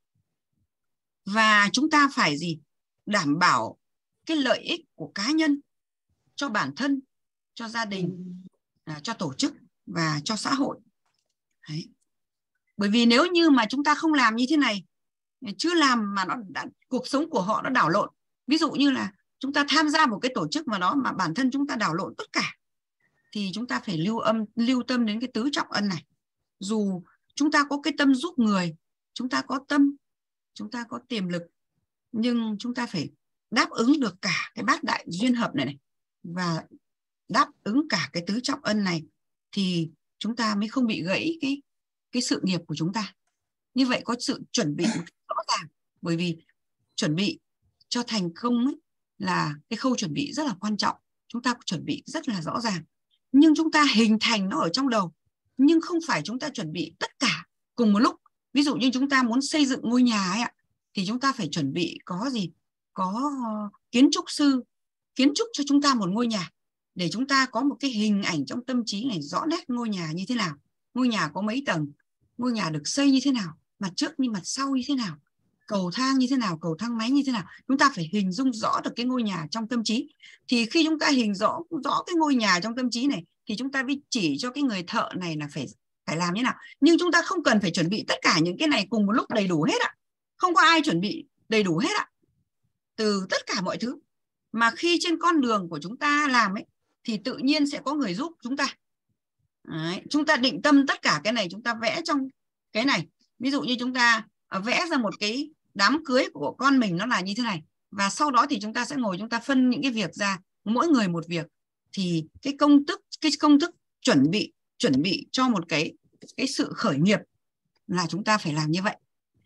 Và chúng ta phải gì? Đảm bảo cái lợi ích của cá nhân, cho bản thân, cho gia đình, cho tổ chức và cho xã hội. Đấy. Bởi vì nếu như mà chúng ta không làm như thế này, chưa làm mà cuộc sống của họ nó đảo lộn. Ví dụ như là chúng ta tham gia một cái tổ chức mà bản thân chúng ta đảo lộn tất cả, thì chúng ta phải lưu tâm đến cái tứ trọng ân này. Dù chúng ta có cái tâm giúp người, chúng ta có tâm, chúng ta có tiềm lực, nhưng chúng ta phải đáp ứng được cả cái bát đại duyên hợp này và đáp ứng cả cái tứ trọng ân này thì chúng ta mới không bị gãy cái sự nghiệp của chúng ta. Như vậy có sự chuẩn bị rõ ràng. Bởi vì chuẩn bị cho thành công ấy, là cái khâu chuẩn bị rất là quan trọng. Chúng ta chuẩn bị rất là rõ ràng. Nhưng chúng ta hình thành nó ở trong đầu. Nhưng không phải chúng ta chuẩn bị tất cả cùng một lúc. Ví dụ như chúng ta muốn xây dựng ngôi nhà ấy ạ, thì chúng ta phải chuẩn bị có gì? Có kiến trúc sư kiến trúc cho chúng ta một ngôi nhà, để chúng ta có một cái hình ảnh trong tâm trí này rõ nét ngôi nhà như thế nào, ngôi nhà có mấy tầng, ngôi nhà được xây như thế nào, mặt trước như mặt sau như thế nào, cầu thang như thế nào, cầu thang máy như thế nào. Chúng ta phải hình dung rõ được cái ngôi nhà trong tâm trí. Thì khi chúng ta hình rõ cái ngôi nhà trong tâm trí này, thì chúng ta mới chỉ cho cái người thợ này là phải làm như nào. Nhưng chúng ta không cần phải chuẩn bị tất cả những cái này cùng một lúc đầy đủ hết ạ. Không có ai chuẩn bị đầy đủ hết ạ. Từ tất cả mọi thứ. Mà khi trên con đường của chúng ta làm ấy, thì tự nhiên sẽ có người giúp chúng ta. Đấy, chúng ta định tâm tất cả cái này, chúng ta vẽ trong cái này. Ví dụ như chúng ta vẽ ra một cái đám cưới của con mình nó là như thế này. Và sau đó thì chúng ta sẽ ngồi chúng ta phân những cái việc ra, mỗi người một việc. Thì cái công thức chuẩn bị cho một cái sự khởi nghiệp là chúng ta phải làm như vậy.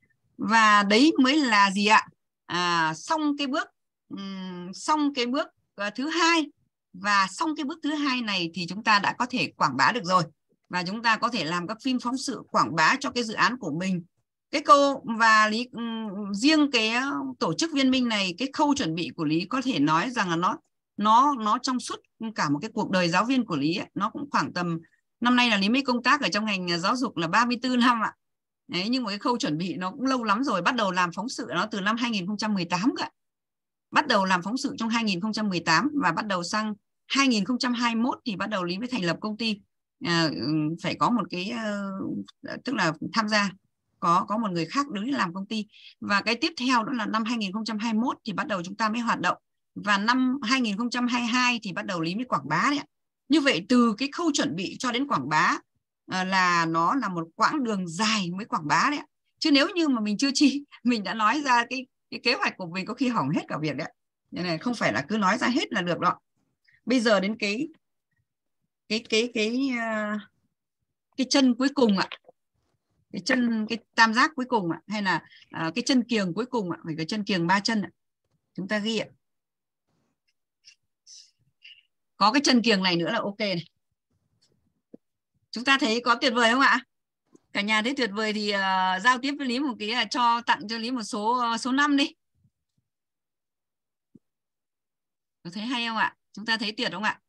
Và đấy mới là gì ạ? Xong cái bước thứ hai. Và xong cái bước thứ hai này thì chúng ta đã có thể quảng bá được rồi. Và chúng ta có thể làm các phim phóng sự quảng bá cho cái dự án của mình. Cái câu và Lý riêng cái tổ chức Viên Minh này, cái khâu chuẩn bị của Lý có thể nói rằng là nó trong suốt cả một cái cuộc đời giáo viên của Lý ấy, nó cũng khoảng tầm, năm nay là Lý mới công tác ở trong ngành giáo dục là 34 năm ạ. Đấy, nhưng mà cái khâu chuẩn bị nó cũng lâu lắm rồi. Bắt đầu làm phóng sự nó từ năm 2018 cả. Bắt đầu làm phóng sự trong 2018 và bắt đầu sang 2021 thì bắt đầu Lý mới thành lập công ty. Phải có một cái tức là tham gia, có một người khác đứng làm công ty. Và cái tiếp theo đó là năm 2021 thì bắt đầu chúng ta mới hoạt động. Và năm 2022 thì bắt đầu Lý mới quảng bá đấy. Như vậy từ cái khâu chuẩn bị cho đến quảng bá là nó là một quãng đường dài mới quảng bá đấy. Chứ nếu như mà mình chưa chi, mình đã nói ra cái kế hoạch của mình có khi hỏng hết cả việc đấy. Nên này không phải là cứ nói ra hết là được đó. Bây giờ đến cái chân cuối cùng ạ. Cái tam giác cuối cùng ạ, hay là cái chân kiềng cuối cùng ạ, phải cái chân kiềng 3 chân ạ. Chúng ta ghi ạ. Có cái chân kiềng này nữa là ok này. Chúng ta thấy có tuyệt vời không ạ? Cả nhà thấy tuyệt vời thì giao tiếp với Lý một cái, tặng cho Lý một số 5 đi. Có thấy hay không ạ? Chúng ta thấy tuyệt không ạ?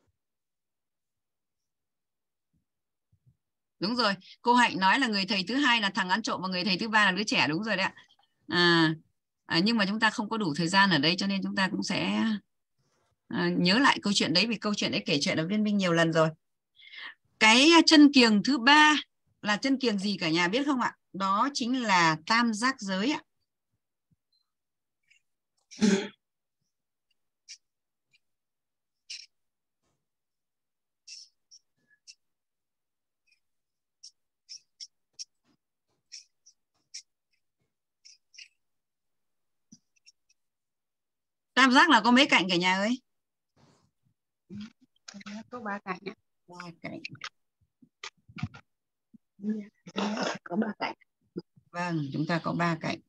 Đúng rồi, cô Hạnh nói là người thầy thứ hai là thằng ăn trộm và người thầy thứ ba là đứa trẻ, đúng rồi đấy ạ. Nhưng mà chúng ta không có đủ thời gian ở đây, cho nên chúng ta cũng sẽ nhớ lại câu chuyện đấy, vì câu chuyện đấy kể chuyện ở Viên Minh nhiều lần rồi. Cái chân kiềng thứ ba là chân kiềng gì cả nhà biết không ạ? Đó chính là tam giác giới ạ. Tam giác là có mấy cạnh cả nhà ơi? Có 3 cạnh. 3 cạnh. Có 3 cạnh. Vâng, chúng ta có 3 cạnh.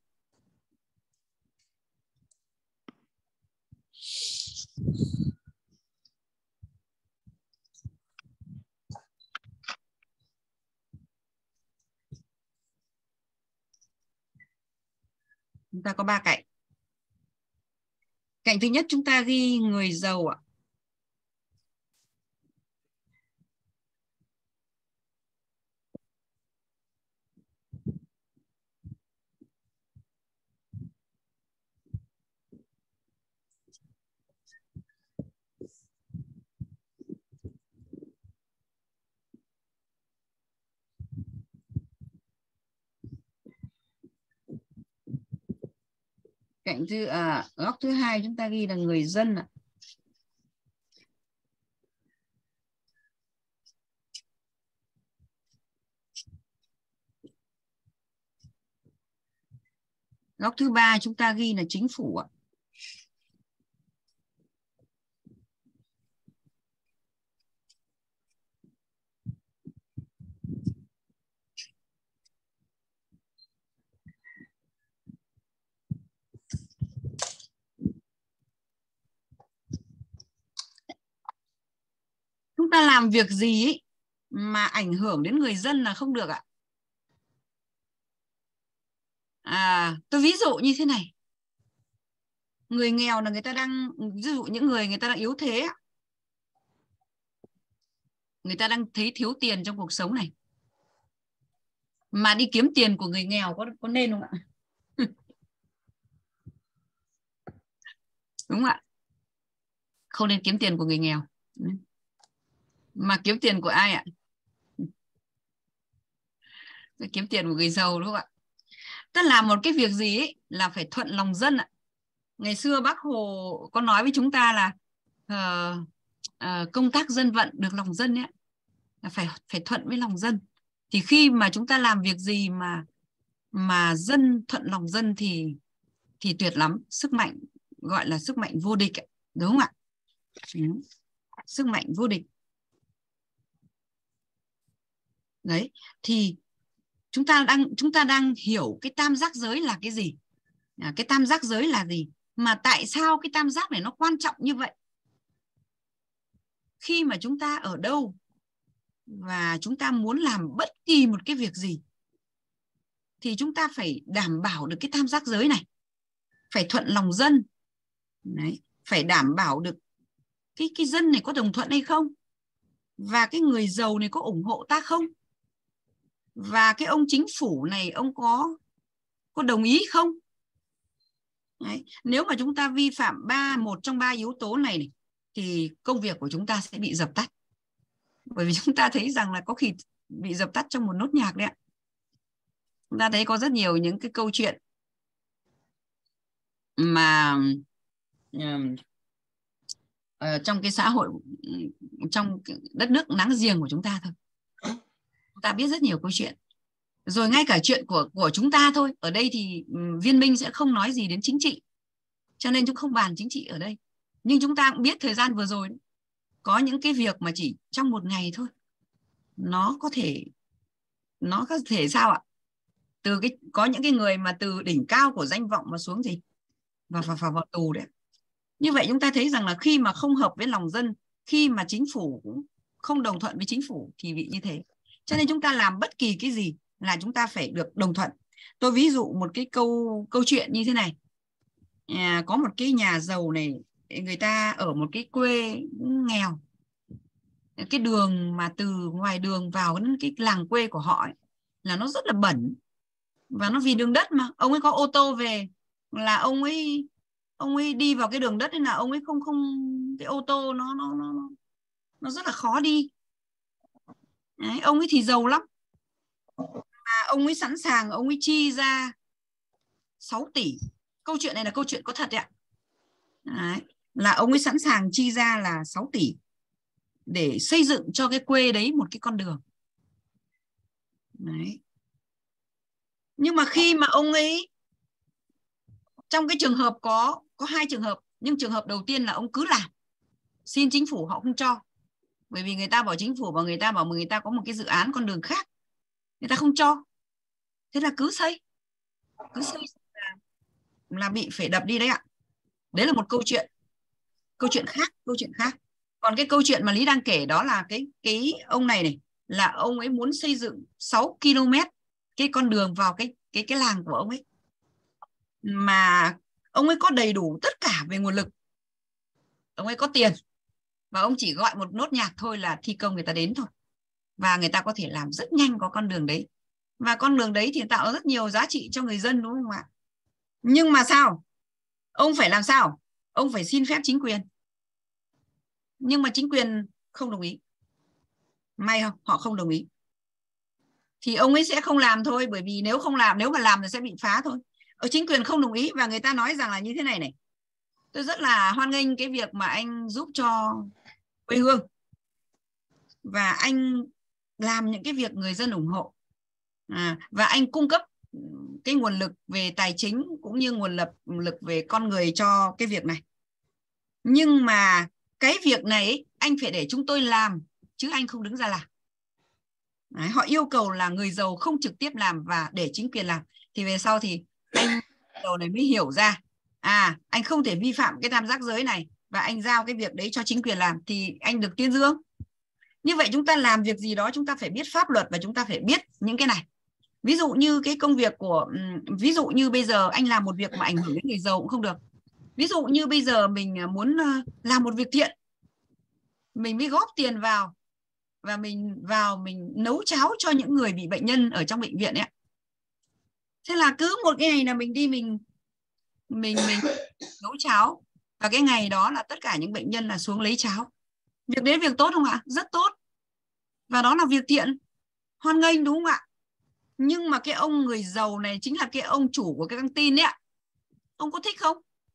Chúng ta có 3 cạnh. Cạnh thứ nhất chúng ta ghi người giàu ạ. Cạnh góc thứ hai chúng ta ghi là người dân ạ. Góc thứ ba chúng ta ghi là chính phủ ạ. Chúng ta làm việc gì ấy mà ảnh hưởng đến người dân là không được ạ. Tôi ví dụ như thế này. Người nghèo là người ta đang, ví dụ những người ta đang yếu thế, người ta đang thấy thiếu tiền trong cuộc sống này, mà đi kiếm tiền của người nghèo có nên không ạ? Đúng không ạ? Không nên kiếm tiền của người nghèo, mà kiếm tiền của ai ạ? Kiếm tiền của người giàu, đúng không ạ? Tức là một cái việc gì ấy là phải thuận lòng dân ạ. Ngày xưa Bác Hồ có nói với chúng ta là công tác dân vận được lòng dân ấy, là phải thuận với lòng dân. Thì khi mà chúng ta làm việc gì mà dân thuận lòng dân thì tuyệt lắm, sức mạnh, gọi là sức mạnh vô địch, đúng không ạ? Sức mạnh vô địch. Đấy, thì chúng ta đang hiểu cái tam giác giới là cái gì? Cái tam giác giới là gì? Mà tại sao cái tam giác này nó quan trọng như vậy? Khi mà chúng ta ở đâu và chúng ta muốn làm bất kỳ một cái việc gì thì chúng ta phải đảm bảo được cái tam giác giới này, phải thuận lòng dân. Đấy, phải đảm bảo được cái dân này có đồng thuận hay không, và cái người giàu này có ủng hộ ta không, và cái ông chính phủ này ông có đồng ý không. Đấy, nếu mà chúng ta vi phạm một trong ba yếu tố này thì công việc của chúng ta sẽ bị dập tắt. Bởi vì chúng ta thấy rằng là có khi bị dập tắt trong một nốt nhạc đấy ạ. Chúng ta thấy có rất nhiều những cái câu chuyện mà trong cái xã hội, trong đất nước láng giềng của chúng ta thôi, chúng ta biết rất nhiều câu chuyện. Rồi ngay cả chuyện của chúng ta thôi. Ở đây thì Viên Minh sẽ không nói gì đến chính trị, cho nên chúng không bàn chính trị ở đây. Nhưng chúng ta cũng biết thời gian vừa rồi có những cái việc mà chỉ trong một ngày thôi, nó có thể sao ạ? Có những cái người mà từ đỉnh cao của danh vọng mà xuống gì và vào tù đấy. Như vậy chúng ta thấy rằng là khi mà không hợp với lòng dân, khi mà chính phủ cũng không đồng thuận với chính phủ thì bị như thế. Cho nên chúng ta làm bất kỳ cái gì là chúng ta phải được đồng thuận. Tôi ví dụ một cái câu chuyện như thế này. Có một cái nhà giàu này, người ta ở một cái quê nghèo. Cái đường mà từ ngoài đường vào đến cái làng quê của họ ấy, là nó rất là bẩn. Và nó vì đường đất mà. Ông ấy có ô tô về là ông ấy đi vào cái đường đất nên là ông ấy không cái ô tô nó rất là khó đi. Đấy, ông ấy thì giàu lắm. Ông ấy sẵn sàng ông ấy chi ra 6 tỷ. Câu chuyện này là câu chuyện có thật đấy ạ. Đấy, là ông ấy sẵn sàng chi ra là 6 tỷ để xây dựng cho cái quê đấy một cái con đường. Đấy. Nhưng mà khi mà ông ấy, trong cái trường hợp có 2 trường hợp, nhưng trường hợp đầu tiên là ông cứ làm, xin chính phủ họ không cho, bởi vì người ta bảo chính phủ và người ta bảo người ta có một cái dự án con đường khác, người ta không cho, thế là cứ xây là bị phải đập đi đấy ạ. Đấy là một câu chuyện khác. Còn cái câu chuyện mà Lý đang kể đó là cái ông này là ông ấy muốn xây dựng 6 km cái con đường vào cái làng của ông ấy, mà ông ấy có đầy đủ tất cả về nguồn lực, ông ấy có tiền và ông chỉ gọi một nốt nhạc thôi là thi công người ta đến thôi, và người ta có thể làm rất nhanh có con đường đấy, và con đường đấy thì tạo rất nhiều giá trị cho người dân, đúng không ạ? Nhưng mà sao ông phải làm sao? Ông phải xin phép chính quyền, nhưng mà chính quyền không đồng ý. May không? Họ không đồng ý thì ông ấy sẽ không làm thôi, bởi vì nếu mà làm thì sẽ bị phá thôi. Chính quyền không đồng ý và người ta nói rằng là như thế này, tôi rất là hoan nghênh cái việc mà anh giúp cho quê hương và anh làm những cái việc người dân ủng hộ, và anh cung cấp cái nguồn lực về tài chính cũng như nguồn lực về con người cho cái việc này. Nhưng mà cái việc này anh phải để chúng tôi làm chứ anh không đứng ra làm. Đấy, họ yêu cầu là người giàu không trực tiếp làm và để chính quyền làm. Thì về sau thì anh giàu này mới hiểu ra anh không thể vi phạm cái tam giác giới này và anh giao cái việc đấy cho chính quyền làm thì anh được tuyên dương. Như vậy chúng ta làm việc gì đó chúng ta phải biết pháp luật và chúng ta phải biết những cái này. Ví dụ như cái công việc ví dụ như bây giờ anh làm một việc mà ảnh hưởng đến người giàu cũng không được. Ví dụ như bây giờ mình muốn làm một việc thiện, mình mới góp tiền vào và mình nấu cháo cho những người bị bệnh nhân ở trong bệnh viện ấy. Thế là cứ một cái ngày là mình đi mình nấu cháo, và cái ngày đó là tất cả những bệnh nhân là xuống lấy cháo. Việc đấy việc tốt không ạ? Rất tốt. Và đó là việc thiện, hoan nghênh, đúng không ạ? Nhưng mà cái ông người giàu này chính là cái ông chủ của cái căng tin ấy ạ. Ông có thích không?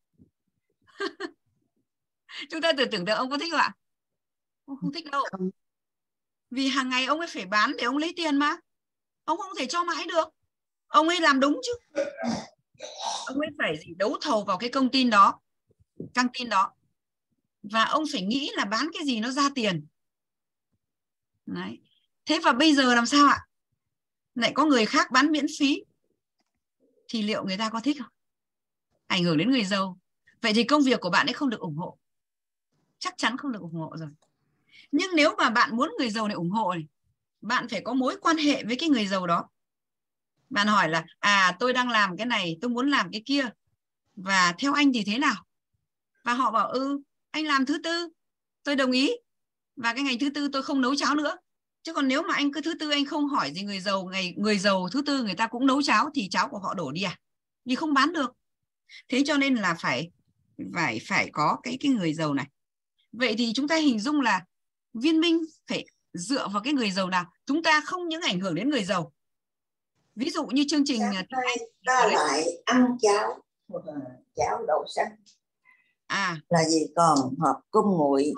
Chúng ta tưởng tượng ông có thích không ạ? Ông không thích đâu. Vì hàng ngày ông ấy phải bán để ông lấy tiền mà. Ông không thể cho mãi được. Ông ấy làm đúng chứ. Ông ấy phải đấu thầu vào cái căng tin đó. Và ông phải nghĩ là bán cái gì nó ra tiền. Đấy. Thế và bây giờ làm sao ạ? Lại có người khác bán miễn phí. Thì liệu người ta có thích không? Ảnh hưởng đến người giàu. Vậy thì công việc của bạn ấy không được ủng hộ. Chắc chắn không được ủng hộ rồi. Nhưng nếu mà bạn muốn người giàu này ủng hộ này, bạn phải có mối quan hệ với cái người giàu đó. Bạn hỏi là tôi đang làm cái này, tôi muốn làm cái kia, và theo anh thì thế nào? Và họ bảo anh làm thứ tư, tôi đồng ý, và cái ngày thứ tư tôi không nấu cháo nữa. Chứ còn nếu mà anh cứ thứ tư anh không hỏi gì người giàu thứ tư người ta cũng nấu cháo thì cháo của họ đổ đi vì không bán được. Thế cho nên là phải có cái người giàu này. Vậy thì chúng ta hình dung là Viên Minh phải dựa vào cái người giàu nào? Chúng ta không những ảnh hưởng đến người giàu. Ví dụ như chương trình ta lại ăn cháo đậu xanh là gì, còn hộp cung nguội.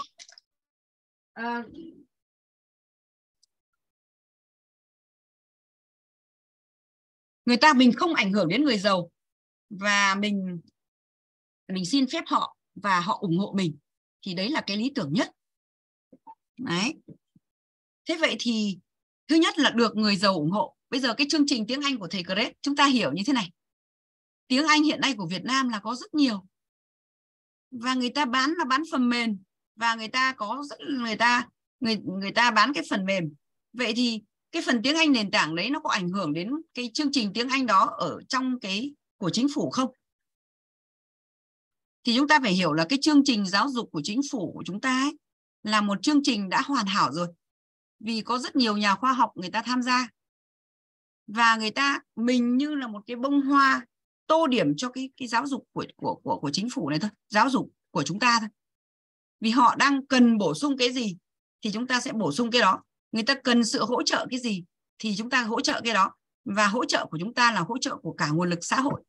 Mình không ảnh hưởng đến người giàu và mình xin phép họ và họ ủng hộ mình, thì đấy là cái lý tưởng nhất. Đấy. Thế vậy thì thứ nhất là được người giàu ủng hộ. Bây giờ cái chương trình tiếng Anh của thầy Cret chúng ta hiểu như thế này. Tiếng Anh hiện nay của Việt Nam là có rất nhiều. Và người ta bán phần mềm, và người ta bán cái phần mềm. Vậy thì cái phần tiếng Anh nền tảng đấy nó có ảnh hưởng đến cái chương trình tiếng Anh đó ở trong cái của chính phủ không? Thì chúng ta phải hiểu là cái chương trình giáo dục của chính phủ của chúng ta ấy là một chương trình đã hoàn hảo rồi. Vì có rất nhiều nhà khoa học người ta tham gia. Và mình như là một cái bông hoa tô điểm cho cái giáo dục của chính phủ này thôi, giáo dục của chúng ta thôi. Vì họ đang cần bổ sung cái gì thì chúng ta sẽ bổ sung cái đó. Người ta cần sự hỗ trợ cái gì thì chúng ta hỗ trợ cái đó. Và hỗ trợ của chúng ta là hỗ trợ của cả nguồn lực xã hội.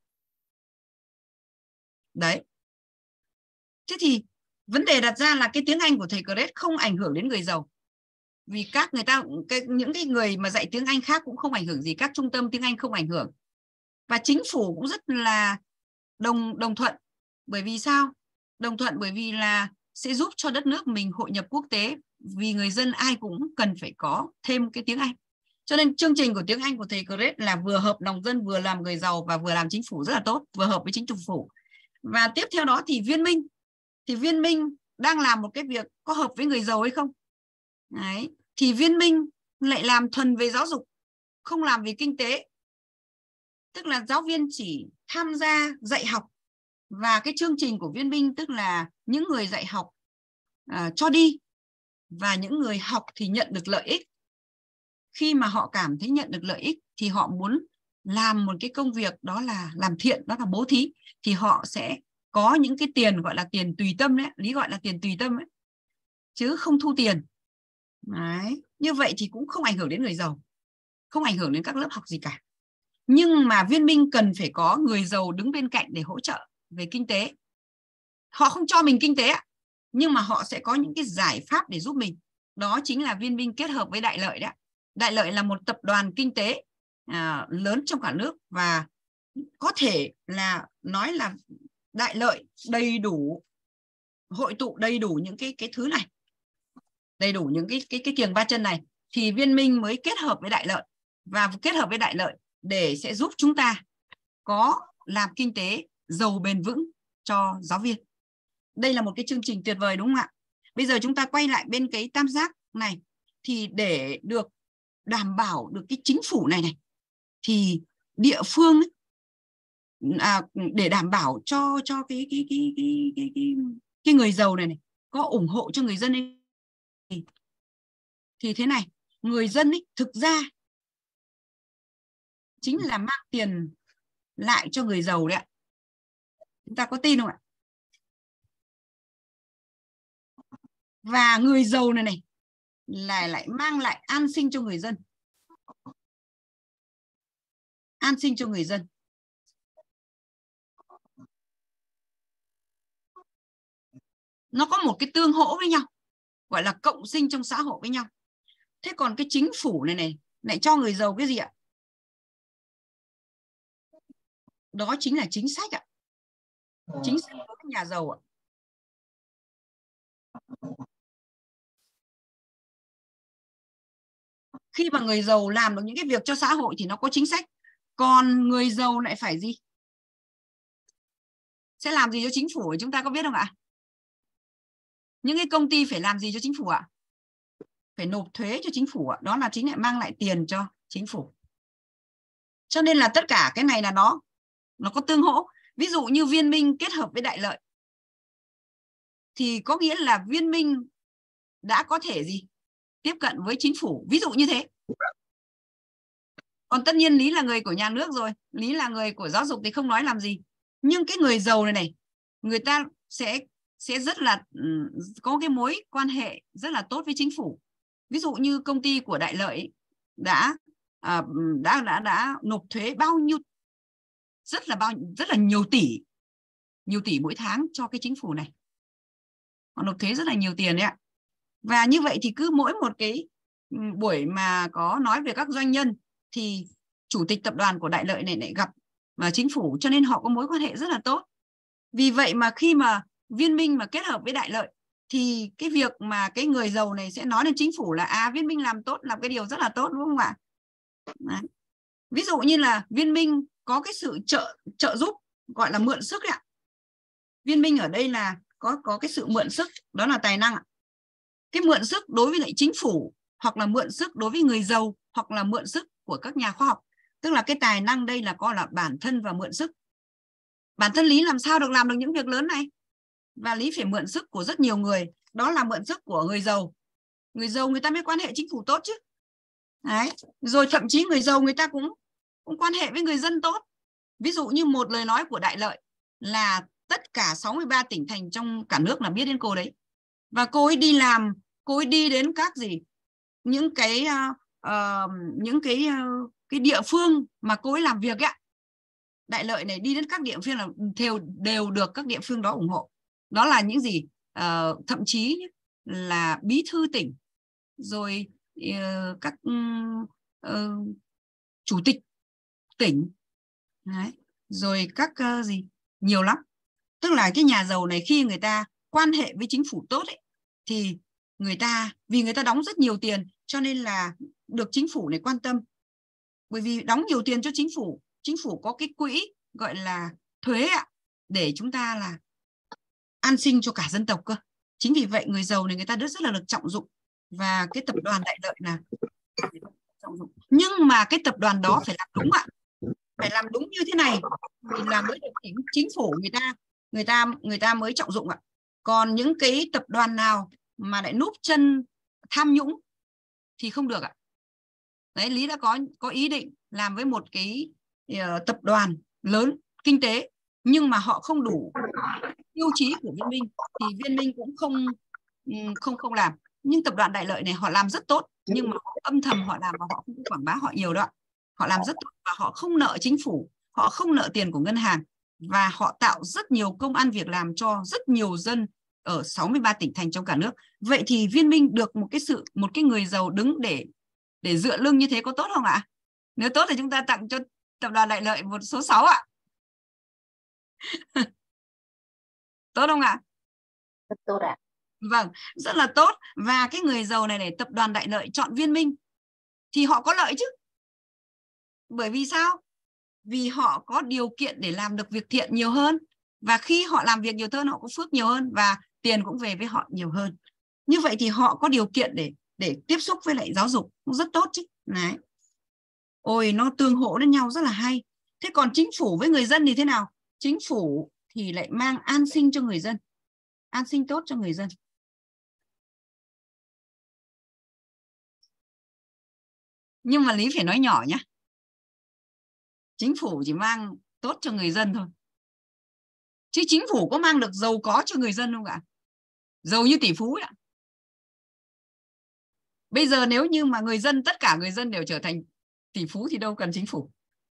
Đấy. Thế thì vấn đề đặt ra là cái tiếng Anh của thầy Cret không ảnh hưởng đến người giàu. Vì những cái người mà dạy tiếng Anh khác cũng không ảnh hưởng gì, các trung tâm tiếng Anh không ảnh hưởng. Và chính phủ cũng rất là đồng thuận. Bởi vì sao? Đồng thuận bởi vì là sẽ giúp cho đất nước mình hội nhập quốc tế, vì người dân ai cũng cần phải có thêm cái tiếng Anh. Cho nên chương trình của tiếng Anh của thầy Cret là vừa hợp lòng dân, vừa làm người giàu và vừa làm chính phủ rất là tốt, vừa hợp với chính phủ. Và tiếp theo đó thì Viên Minh đang làm một cái việc có hợp với người giàu hay không? Đấy. Thì Viên Minh lại làm thuần về giáo dục, không làm về kinh tế. Tức là giáo viên chỉ tham gia dạy học, và cái chương trình của Viên Minh tức là những người dạy học cho đi, và những người học thì nhận được lợi ích. Khi mà họ cảm thấy nhận được lợi ích thì họ muốn làm một cái công việc đó là làm thiện, đó là bố thí, thì họ sẽ có những cái tiền gọi là tiền tùy tâm đấy, Lý gọi là tiền tùy tâm đấy, chứ không thu tiền. Đấy. Như vậy thì cũng không ảnh hưởng đến người giàu, không ảnh hưởng đến các lớp học gì cả. Nhưng mà Viên Minh cần phải có người giàu đứng bên cạnh để hỗ trợ về kinh tế. Họ không cho mình kinh tế, nhưng mà họ sẽ có những cái giải pháp để giúp mình. Đó chính là Viên Minh kết hợp với Đại Lợi đấy. Đại Lợi là một tập đoàn kinh tế lớn trong cả nước, và có thể là nói là Đại Lợi đầy đủ, hội tụ đầy đủ những cái thứ này, đầy đủ những cái kiềng ba chân này, thì Viên Minh mới kết hợp với Đại Lợi, và kết hợp với Đại Lợi để sẽ giúp chúng ta có làm kinh tế giàu bền vững cho giáo viên. Đây là một cái chương trình tuyệt vời đúng không ạ? Bây giờ chúng ta quay lại bên cái tam giác này, thì để được đảm bảo được cái chính phủ này thì địa phương để đảm bảo cho cái người giàu này có ủng hộ cho người dân ấy, thì thế này, người dân ấy thực ra chính là mang tiền lại cho người giàu đấy ạ. Chúng ta có tin không ạ? Và người giàu này lại mang lại an sinh cho người dân. An sinh cho người dân. Nó có một cái tương hỗ với nhau, gọi là cộng sinh trong xã hội với nhau. Thế còn cái chính phủ này lại cho người giàu cái gì ạ? Đó chính là chính sách ạ. Chính sách của nhà giàu ạ. Khi mà người giàu làm được những cái việc cho xã hội thì nó có chính sách. Còn người giàu lại phải gì? Sẽ làm gì cho chính phủ, chúng ta có biết không ạ? Những cái công ty phải làm gì cho chính phủ ạ? Phải nộp thuế cho chính phủ ạ. Đó là chính lại mang lại tiền cho chính phủ. Cho nên là tất cả cái này là nó có tương hỗ. Ví dụ như Viên Minh kết hợp với Đại Lợi thì có nghĩa là Viên Minh đã có thể gì? Tiếp cận với chính phủ. Ví dụ như thế. Còn tất nhiên Lý là người của nhà nước rồi, Lý là người của giáo dục thì không nói làm gì. Nhưng cái người giàu này người ta sẽ rất là có cái mối quan hệ rất là tốt với chính phủ. Ví dụ như công ty của Đại Lợi đã nộp thuế bao nhiêu, rất là nhiều tỷ mỗi tháng cho cái chính phủ này. Họ nộp thuế rất là nhiều tiền đấy ạ. Và như vậy thì cứ mỗi một cái buổi mà có nói về các doanh nhân thì chủ tịch tập đoàn của Đại Lợi này lại gặp chính phủ, cho nên họ có mối quan hệ rất là tốt. Vì vậy mà khi mà Viên Minh mà kết hợp với Đại Lợi thì cái việc mà cái người giàu này sẽ nói lên chính phủ là Viên Minh làm tốt, làm cái điều rất là tốt, đúng không ạ? Đấy. Ví dụ như là Viên Minh có cái sự trợ giúp gọi là mượn sức ạ. Viên Minh ở đây là có cái sự mượn sức, đó là tài năng ạ. Cái mượn sức đối với lại chính phủ, hoặc là mượn sức đối với người giàu, hoặc là mượn sức của các nhà khoa học. Tức là cái tài năng đây là có là bản thân và mượn sức. Bản thân Lý làm sao được làm được những việc lớn này? Và Lý phải mượn sức của rất nhiều người. Đó là mượn sức của người giàu. Người giàu người ta mới quan hệ chính phủ tốt chứ. Đấy. Rồi thậm chí người giàu người ta cũng quan hệ với người dân tốt. Ví dụ như một lời nói của Đại Lợi là tất cả 63 tỉnh thành trong cả nước là biết đến cô đấy. Và cô ấy đi làm, cô ấy đi đến các gì? Những cái cái địa phương mà cô ấy làm việc ấy. Đại Lợi này đi đến các địa phương là đều được các địa phương đó ủng hộ. Đó là những gì? Thậm chí là bí thư tỉnh, rồi các chủ tịch tỉnh, đấy, rồi các gì nhiều lắm. Tức là cái nhà giàu này khi người ta quan hệ với chính phủ tốt ấy, thì vì người ta đóng rất nhiều tiền cho nên là được chính phủ này quan tâm. Bởi vì đóng nhiều tiền cho chính phủ có cái quỹ gọi là thuế ạ, để chúng ta là an sinh cho cả dân tộc cơ. Chính vì vậy người giàu này người ta rất là được trọng dụng, và cái tập đoàn Đại Lợi là trọng dụng. Nhưng mà cái tập đoàn đó phải làm đúng ạ, phải làm đúng như thế này thì là mới được chính phủ người ta mới trọng dụng ạ. Còn những cái tập đoàn nào mà lại núp chân tham nhũng thì không được ạ. Đấy, Lý đã có ý định làm với một cái tập đoàn lớn kinh tế, nhưng mà họ không đủ tiêu chí của Viên Minh thì Viên Minh cũng không làm. Nhưng tập đoàn Đại Lợi này họ làm rất tốt, nhưng mà họ âm thầm họ làm và họ không quảng bá họ nhiều đó. Họ làm rất tốt và họ không nợ chính phủ, họ không nợ tiền của ngân hàng, và họ tạo rất nhiều công ăn việc làm cho rất nhiều dân ở 63 tỉnh thành trong cả nước. Vậy thì Viên Minh được một cái người giàu đứng để dựa lưng như thế có tốt không ạ? Nếu tốt thì chúng ta tặng cho tập đoàn Đại Lợi một số 6 ạ. Tốt không ạ? Rất tốt ạ. Vâng, rất là tốt. Và cái người giàu này để tập đoàn Đại Lợi chọn Viên Minh thì họ có lợi chứ. Bởi vì sao? Vì họ có điều kiện để làm được việc thiện nhiều hơn. Và khi họ làm việc nhiều hơn, họ có phước nhiều hơn và tiền cũng về với họ nhiều hơn. Như vậy thì họ có điều kiện để tiếp xúc với lại giáo dục, cũng rất tốt chứ. Đấy. Ôi, nó tương hỗ đến nhau rất là hay. Thế còn chính phủ với người dân thì thế nào? Chính phủ thì lại mang an sinh cho người dân, an sinh tốt cho người dân. Nhưng mà Lý phải nói nhỏ nhé. Chính phủ chỉ mang tốt cho người dân thôi. Chứ chính phủ có mang được giàu có cho người dân không ạ? Giàu như tỷ phú ạ. Bây giờ nếu như mà tất cả người dân đều trở thành tỷ phú thì đâu cần chính phủ.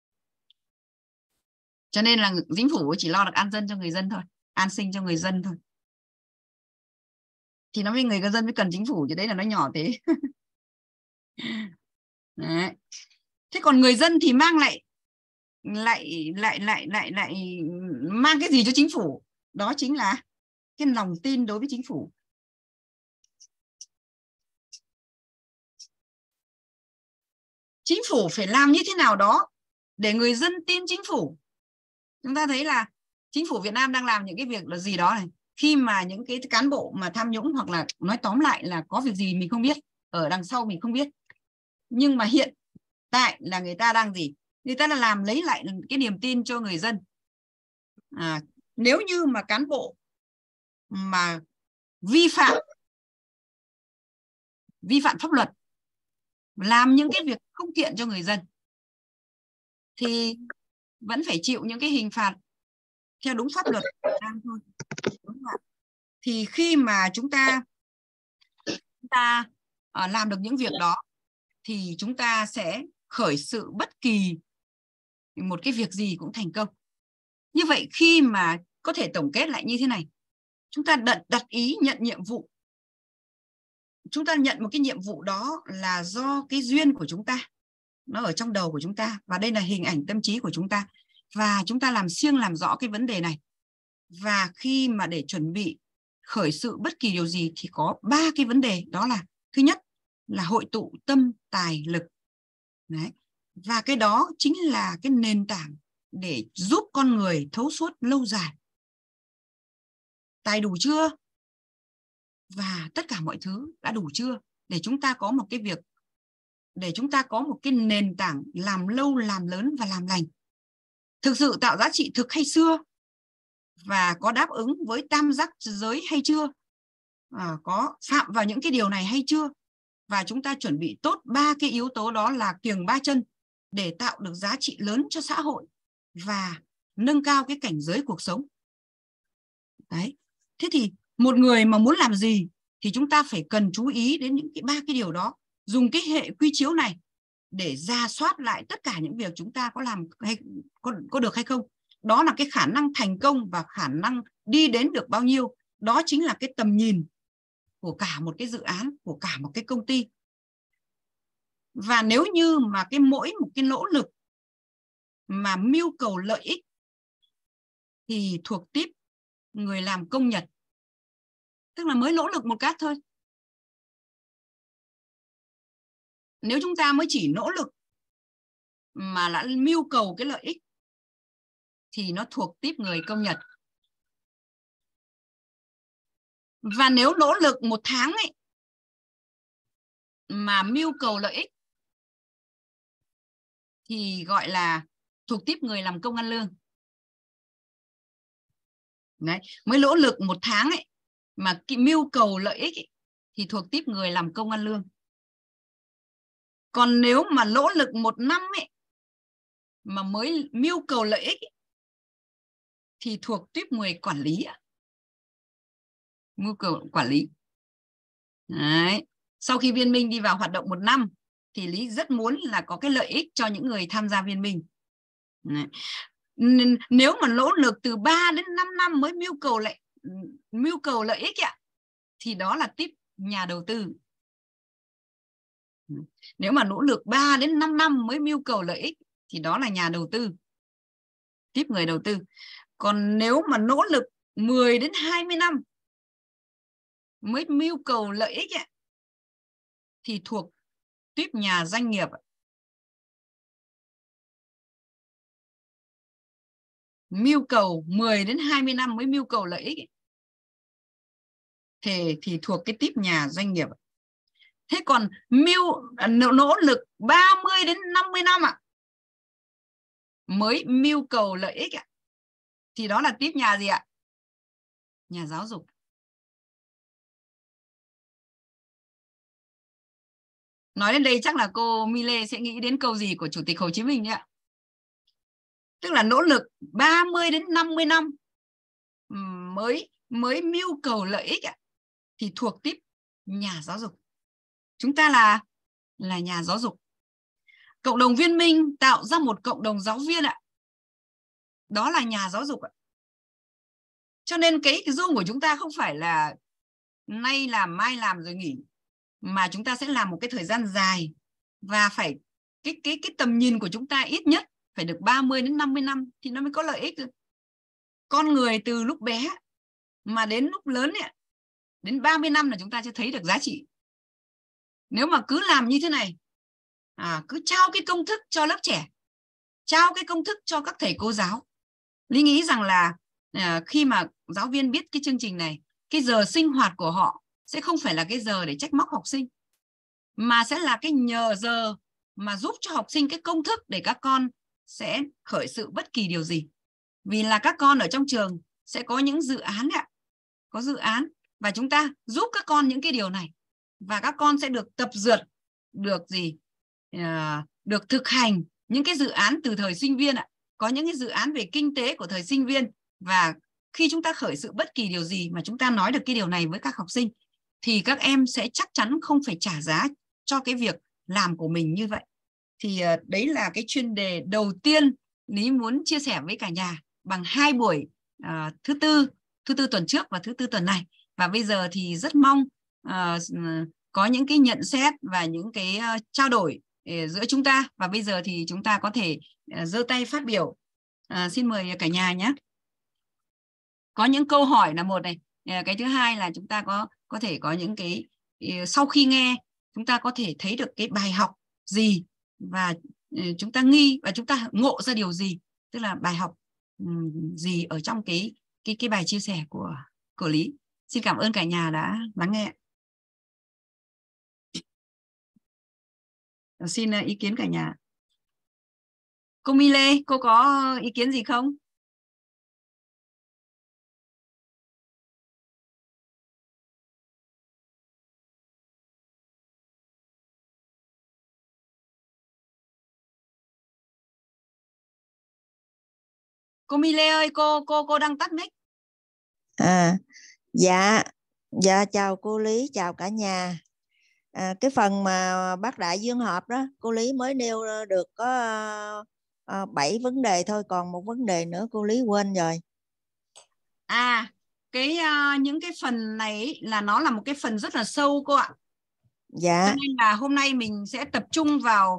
Cho nên là chính phủ chỉ lo được an dân cho người dân thôi, an sinh cho người dân thôi. Thì nó mới người dân mới cần chính phủ, chứ đấy là nó nhỏ thế. Đấy. Thế còn người dân thì mang lại mang cái gì cho chính phủ? Đó chính là cái lòng tin đối với chính phủ. Chính phủ phải làm như thế nào đó để người dân tin chính phủ. Chúng ta thấy là chính phủ Việt Nam đang làm những cái việc là gì đó này. Khi mà những cái cán bộ mà tham nhũng, hoặc là nói tóm lại là có việc gì mình không biết, ở đằng sau mình không biết. Nhưng mà hiện tại là người ta đang gì? Người ta là lấy lại cái niềm tin cho người dân. Nếu như mà cán bộ mà vi phạm pháp luật, làm những cái việc không thiện cho người dân thì vẫn phải chịu những cái hình phạt theo đúng pháp luật thôi. Thì khi mà chúng ta làm được những việc đó thì chúng ta sẽ khởi sự bất kỳ một cái việc gì cũng thành công. Như vậy khi mà có thể tổng kết lại như thế này, chúng ta đặt ý nhận nhiệm vụ. Chúng ta nhận một cái nhiệm vụ đó là do cái duyên của chúng ta, nó ở trong đầu của chúng ta, và đây là hình ảnh tâm trí của chúng ta, và chúng ta làm siêng làm rõ cái vấn đề này. Và khi mà để chuẩn bị khởi sự bất kỳ điều gì thì có 3 cái vấn đề, đó là thứ nhất là hội tụ tâm tài lực. Đấy. Và cái đó chính là cái nền tảng để giúp con người thấu suốt lâu dài. Tài đủ chưa? Và tất cả mọi thứ đã đủ chưa? Để chúng ta có một cái việc, để chúng ta có một cái nền tảng làm lâu, làm lớn và làm lành. Thực sự tạo giá trị thực hay xưa? Và có đáp ứng với tam giác giới hay chưa? Có phạm vào những cái điều này hay chưa? Và chúng ta chuẩn bị tốt 3 cái yếu tố đó là kiềng 3 chân để tạo được giá trị lớn cho xã hội. và nâng cao cái cảnh giới cuộc sống. Đấy. Thế thì một người mà muốn làm gì thì chúng ta phải cần chú ý đến những ba cái điều đó, dùng cái hệ quy chiếu này để rà soát lại tất cả những việc chúng ta có làm hay có được hay không. Đó là cái khả năng thành công và khả năng đi đến được bao nhiêu. Đó chính là cái tầm nhìn của cả một cái dự án, của cả một cái công ty. Và nếu như mà mỗi một cái nỗ lực mà mưu cầu lợi ích thì thuộc típ người làm công nhật, tức là mới nỗ lực một cách thôi. Nếu chúng ta mới chỉ nỗ lực mà đã mưu cầu cái lợi ích thì nó thuộc típ người công nhật. Và nếu nỗ lực một tháng ấy mà mưu cầu lợi ích thì gọi là thuộc típ người làm công ăn lương. Đấy, mới nỗ lực một tháng ấy mà mưu cầu lợi ích ấy, thì thuộc típ người làm công ăn lương. Còn nếu mà nỗ lực một năm ấy mà mới mưu cầu lợi ích ấy, thì thuộc típ người quản lý. Mưu cầu quản lý. Đấy. Sau khi viên minh đi vào hoạt động một năm thì Lý rất muốn là có cái lợi ích cho những người tham gia viên minh. Đấy. Nếu mà nỗ lực từ 3 đến 5 năm mới mưu cầu lợi ích ạ, thì đó là típ nhà đầu tư. Nếu mà nỗ lực 3 đến 5 năm mới mưu cầu lợi ích thì đó là nhà đầu tư, típ người đầu tư. Còn nếu mà nỗ lực 10 đến 20 năm mới mưu cầu lợi ích ấy, thì thuộc típ nhà doanh nghiệp. Mưu cầu 10 đến 20 năm mới mưu cầu lợi ích ấy, thì thuộc cái típ nhà doanh nghiệp. Thế còn nỗ lực 30 đến 50 năm mới mưu cầu lợi ích thì đó là típ nhà gì ạ? Nhà giáo dục. Nói đến đây chắc là cô Mile sẽ nghĩ đến câu gì của Chủ tịch Hồ Chí Minh đấy ạ. Tức là nỗ lực 30 đến 50 năm mới mưu cầu lợi ích thì thuộc típ nhà giáo dục. Chúng ta là nhà giáo dục. Cộng đồng viên minh tạo ra một cộng đồng giáo viên đó là nhà giáo dục. Cho nên cái zoom của chúng ta không phải là nay làm mai làm rồi nghỉ, mà chúng ta sẽ làm một cái thời gian dài và phải cái tầm nhìn của chúng ta ít nhất phải được 30 đến 50 năm thì nó mới có lợi ích. Con người từ lúc bé mà đến lúc lớn đến 30 năm là chúng ta sẽ thấy được giá trị. Nếu mà cứ làm như thế này, cứ trao cái công thức cho lớp trẻ, trao cái công thức cho các thầy cô giáo, Lý nghĩ rằng là khi mà giáo viên biết cái chương trình này, cái giờ sinh hoạt của họ sẽ không phải là cái giờ để trách móc học sinh, mà sẽ là cái giờ mà giúp cho học sinh cái công thức để các con sẽ khởi sự bất kỳ điều gì. Vì là các con ở trong trường sẽ có những dự án có dự án, và chúng ta giúp các con những cái điều này, và các con sẽ được tập dượt, được thực hành những cái dự án từ thời sinh viên có những cái dự án về kinh tế của thời sinh viên. Và khi chúng ta khởi sự bất kỳ điều gì mà chúng ta nói được cái điều này với các học sinh thì các em sẽ chắc chắn không phải trả giá cho cái việc làm của mình như vậy. Thì đấy là cái chuyên đề đầu tiên Lý muốn chia sẻ với cả nhà bằng 2 buổi, thứ tư tuần trước và thứ tư tuần này. Và bây giờ thì rất mong có những cái nhận xét và những cái trao đổi giữa chúng ta. Và bây giờ thì chúng ta có thể giơ tay phát biểu. Xin mời cả nhà nhé. Có những câu hỏi là một này. Cái thứ hai là chúng ta có thể có những cái sau khi nghe chúng ta có thể thấy được cái bài học gì và chúng ta nghi và chúng ta ngộ ra điều gì, tức là bài học gì ở trong cái bài chia sẻ của Lý. Xin cảm ơn cả nhà đã lắng nghe. Xin ý kiến cả nhà. Cô Mile, cô có ý kiến gì không? Cô Mile ơi, cô đang tắt mic. Dạ chào cô Lý, chào cả nhà. Cái phần mà bác Đại Dương họp đó, cô Lý mới nêu được có 7 vấn đề thôi, còn một vấn đề nữa cô Lý quên rồi. Những cái phần này ấy, là nó là một cái phần rất là sâu cô ạ. Dạ. Cho nên là hôm nay mình sẽ tập trung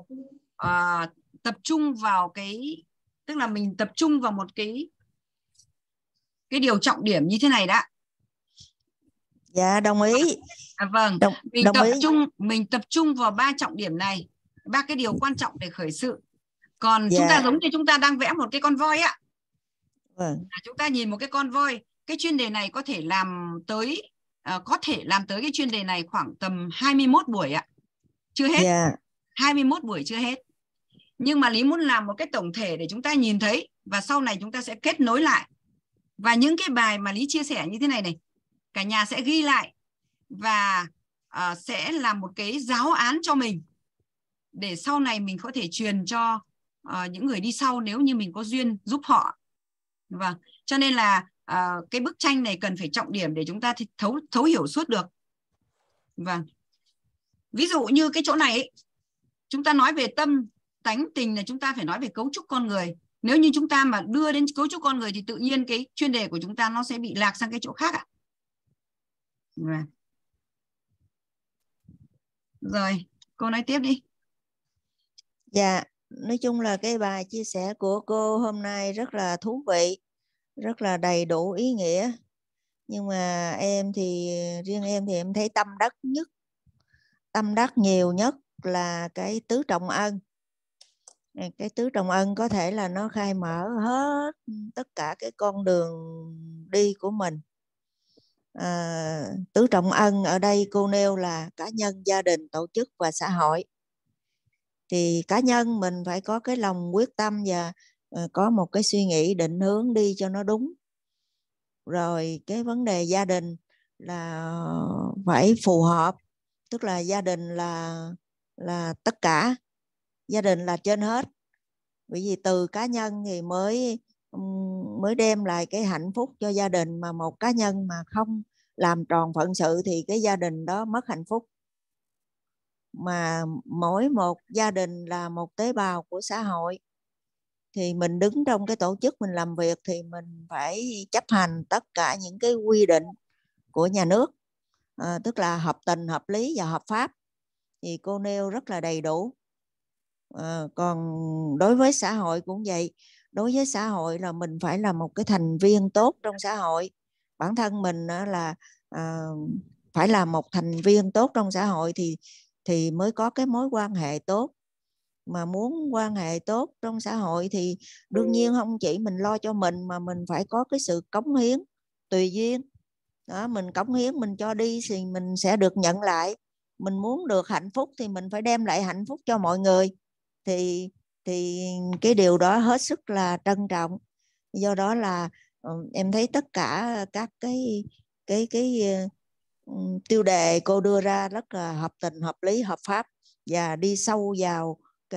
vào cái, tức là mình tập trung vào một cái điều trọng điểm như thế này đã. Dạ đồng ý. Vâng, mình tập trung vào 3 trọng điểm này, 3 cái điều quan trọng để khởi sự. Còn chúng ta giống như chúng ta đang vẽ một cái con voi ạ. Vâng. Chúng ta nhìn một cái con voi. Cái chuyên đề này có thể làm tới cái chuyên đề này khoảng tầm 21 buổi ạ. Chưa hết. 21 buổi chưa hết. Nhưng mà Lý muốn làm một cái tổng thể để chúng ta nhìn thấy, và sau này chúng ta sẽ kết nối lại. Và những cái bài mà Lý chia sẻ như thế này này, cả nhà sẽ ghi lại và sẽ làm một cái giáo án cho mình để sau này mình có thể truyền cho những người đi sau nếu như mình có duyên giúp họ. Vâng, cho nên là cái bức tranh này cần phải trọng điểm để chúng ta thấu hiểu suốt được. Vâng, ví dụ như cái chỗ này ấy, chúng ta nói về tâm tánh tình là chúng ta phải nói về cấu trúc con người. Nếu như chúng ta mà đưa đến cấu trúc con người thì tự nhiên cái chuyên đề của chúng ta nó sẽ bị lạc sang cái chỗ khác ạ. Rồi, cô nói tiếp đi. Dạ, nói chung là cái bài chia sẻ của cô hôm nay rất là thú vị, rất là đầy đủ ý nghĩa. Nhưng mà riêng em thì em thấy tâm đắc nhiều nhất là cái tứ trọng ân. Cái tứ trọng ân có thể là nó khai mở hết tất cả cái con đường đi của mình. Tứ trọng ân ở đây cô nêu là cá nhân, gia đình, tổ chức và xã hội. Thì cá nhân mình phải có cái lòng quyết tâm và có một cái suy nghĩ định hướng đi cho nó đúng. Rồi cái vấn đề gia đình là phải phù hợp, tức là gia đình là tất cả, gia đình là trên hết. Bởi vì từ cá nhân thì mới đem lại cái hạnh phúc cho gia đình, mà một cá nhân mà không làm tròn phận sự thì cái gia đình đó mất hạnh phúc. Mà mỗi một gia đình là một tế bào của xã hội, thì mình đứng trong cái tổ chức mình làm việc thì mình phải chấp hành tất cả những cái quy định của nhà nước, tức là hợp tình, hợp lý và hợp pháp. Thì cô nêu rất là đầy đủ. Còn đối với xã hội cũng vậy. Đối với xã hội là mình phải là một cái thành viên tốt trong xã hội. Bản thân mình là phải là một thành viên tốt trong xã hội thì mới có cái mối quan hệ tốt. Mà muốn quan hệ tốt trong xã hội thì đương nhiên không chỉ mình lo cho mình, mà mình phải có cái sự cống hiến tùy duyên. Đó, mình cống hiến, mình cho đi thì mình sẽ được nhận lại. Mình muốn được hạnh phúc thì mình phải đem lại hạnh phúc cho mọi người. Thì cái điều đó hết sức là trân trọng. Do đó là em thấy tất cả các cái tiêu đề cô đưa ra rất là hợp tình, hợp lý, hợp pháp và đi sâu vào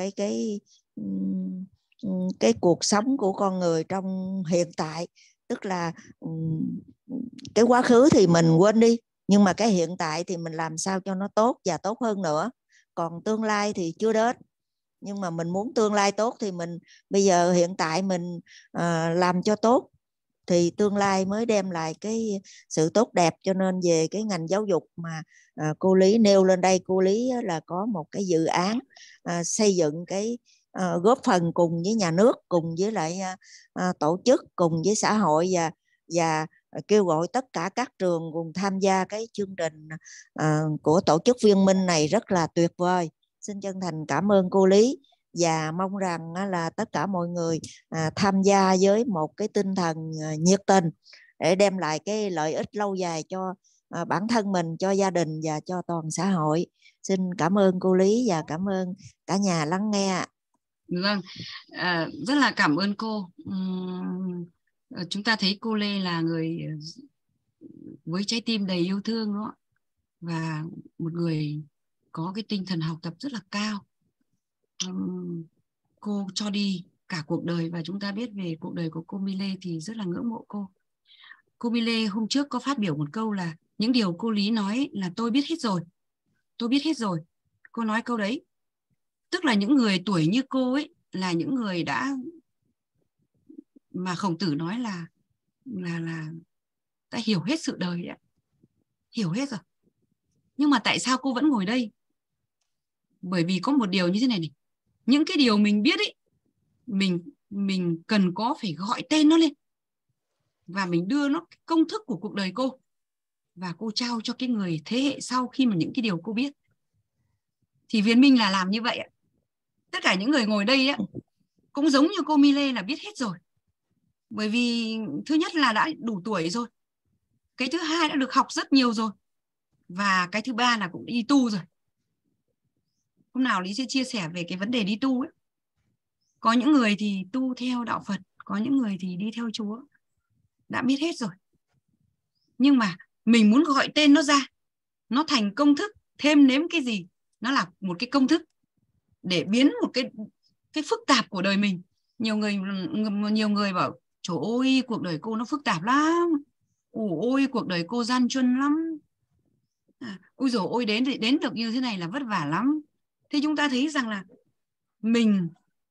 cái cuộc sống của con người trong hiện tại. Tức là cái quá khứ thì mình quên đi, nhưng mà cái hiện tại thì mình làm sao cho nó tốt và tốt hơn nữa. Còn tương lai thì chưa đến, nhưng mà mình muốn tương lai tốt thì mình bây giờ hiện tại mình làm cho tốt thì tương lai mới đem lại cái sự tốt đẹp. Cho nên về cái ngành giáo dục mà cô Lý nêu lên đây, cô Lý là có một cái dự án xây dựng cái góp phần cùng với nhà nước, cùng với lại tổ chức, cùng với xã hội và kêu gọi tất cả các trường cùng tham gia cái chương trình của tổ chức Viên Minh này rất là tuyệt vời. Xin chân thành cảm ơn cô Lý và mong rằng là tất cả mọi người tham gia với một cái tinh thần nhiệt tình để đem lại cái lợi ích lâu dài cho bản thân mình, cho gia đình và cho toàn xã hội. Xin cảm ơn cô Lý và cảm ơn cả nhà lắng nghe. Vâng, rất là cảm ơn cô. Chúng ta thấy cô Lê là người với trái tim đầy yêu thương đó, và một người có cái tinh thần học tập rất là cao. Cô cho đi cả cuộc đời và chúng ta biết về cuộc đời của cô Millet thì rất là ngưỡng mộ cô. Cô Millet hôm trước có phát biểu một câu là những điều cô Lý nói là tôi biết hết rồi. Tôi biết hết rồi. Cô nói câu đấy. Tức là những người tuổi như cô ấy là những người mà Khổng Tử nói là đã hiểu hết sự đời đấy. Hiểu hết rồi. Nhưng mà tại sao cô vẫn ngồi đây? Bởi vì có một điều như thế này này. Những cái điều mình biết ấy, mình cần có phải gọi tên nó lên. Và mình đưa nó công thức của cuộc đời cô. Và cô trao cho cái người thế hệ sau khi mà những cái điều cô biết. Thì Viên Minh là làm như vậy ạ. Tất cả những người ngồi đây ấy, cũng giống như cô Millet là biết hết rồi. Bởi vì thứ nhất là đã đủ tuổi rồi. Cái thứ hai đã được học rất nhiều rồi. Và cái thứ ba là cũng đi tu rồi. Hôm nào Lý sẽ chia sẻ về cái vấn đề đi tu ấy. Có những người thì tu theo đạo Phật, có những người thì đi theo Chúa. Đã biết hết rồi. Nhưng mà mình muốn gọi tên nó ra. Nó thành công thức, thêm nếm cái gì. Nó là một cái công thức để biến một cái phức tạp của đời mình. Nhiều người bảo trời ơi cuộc đời cô nó phức tạp lắm. Ôi cuộc đời cô gian truân lắm. Ôi dồi ôi đến được như thế này là vất vả lắm. Thế chúng ta thấy rằng là mình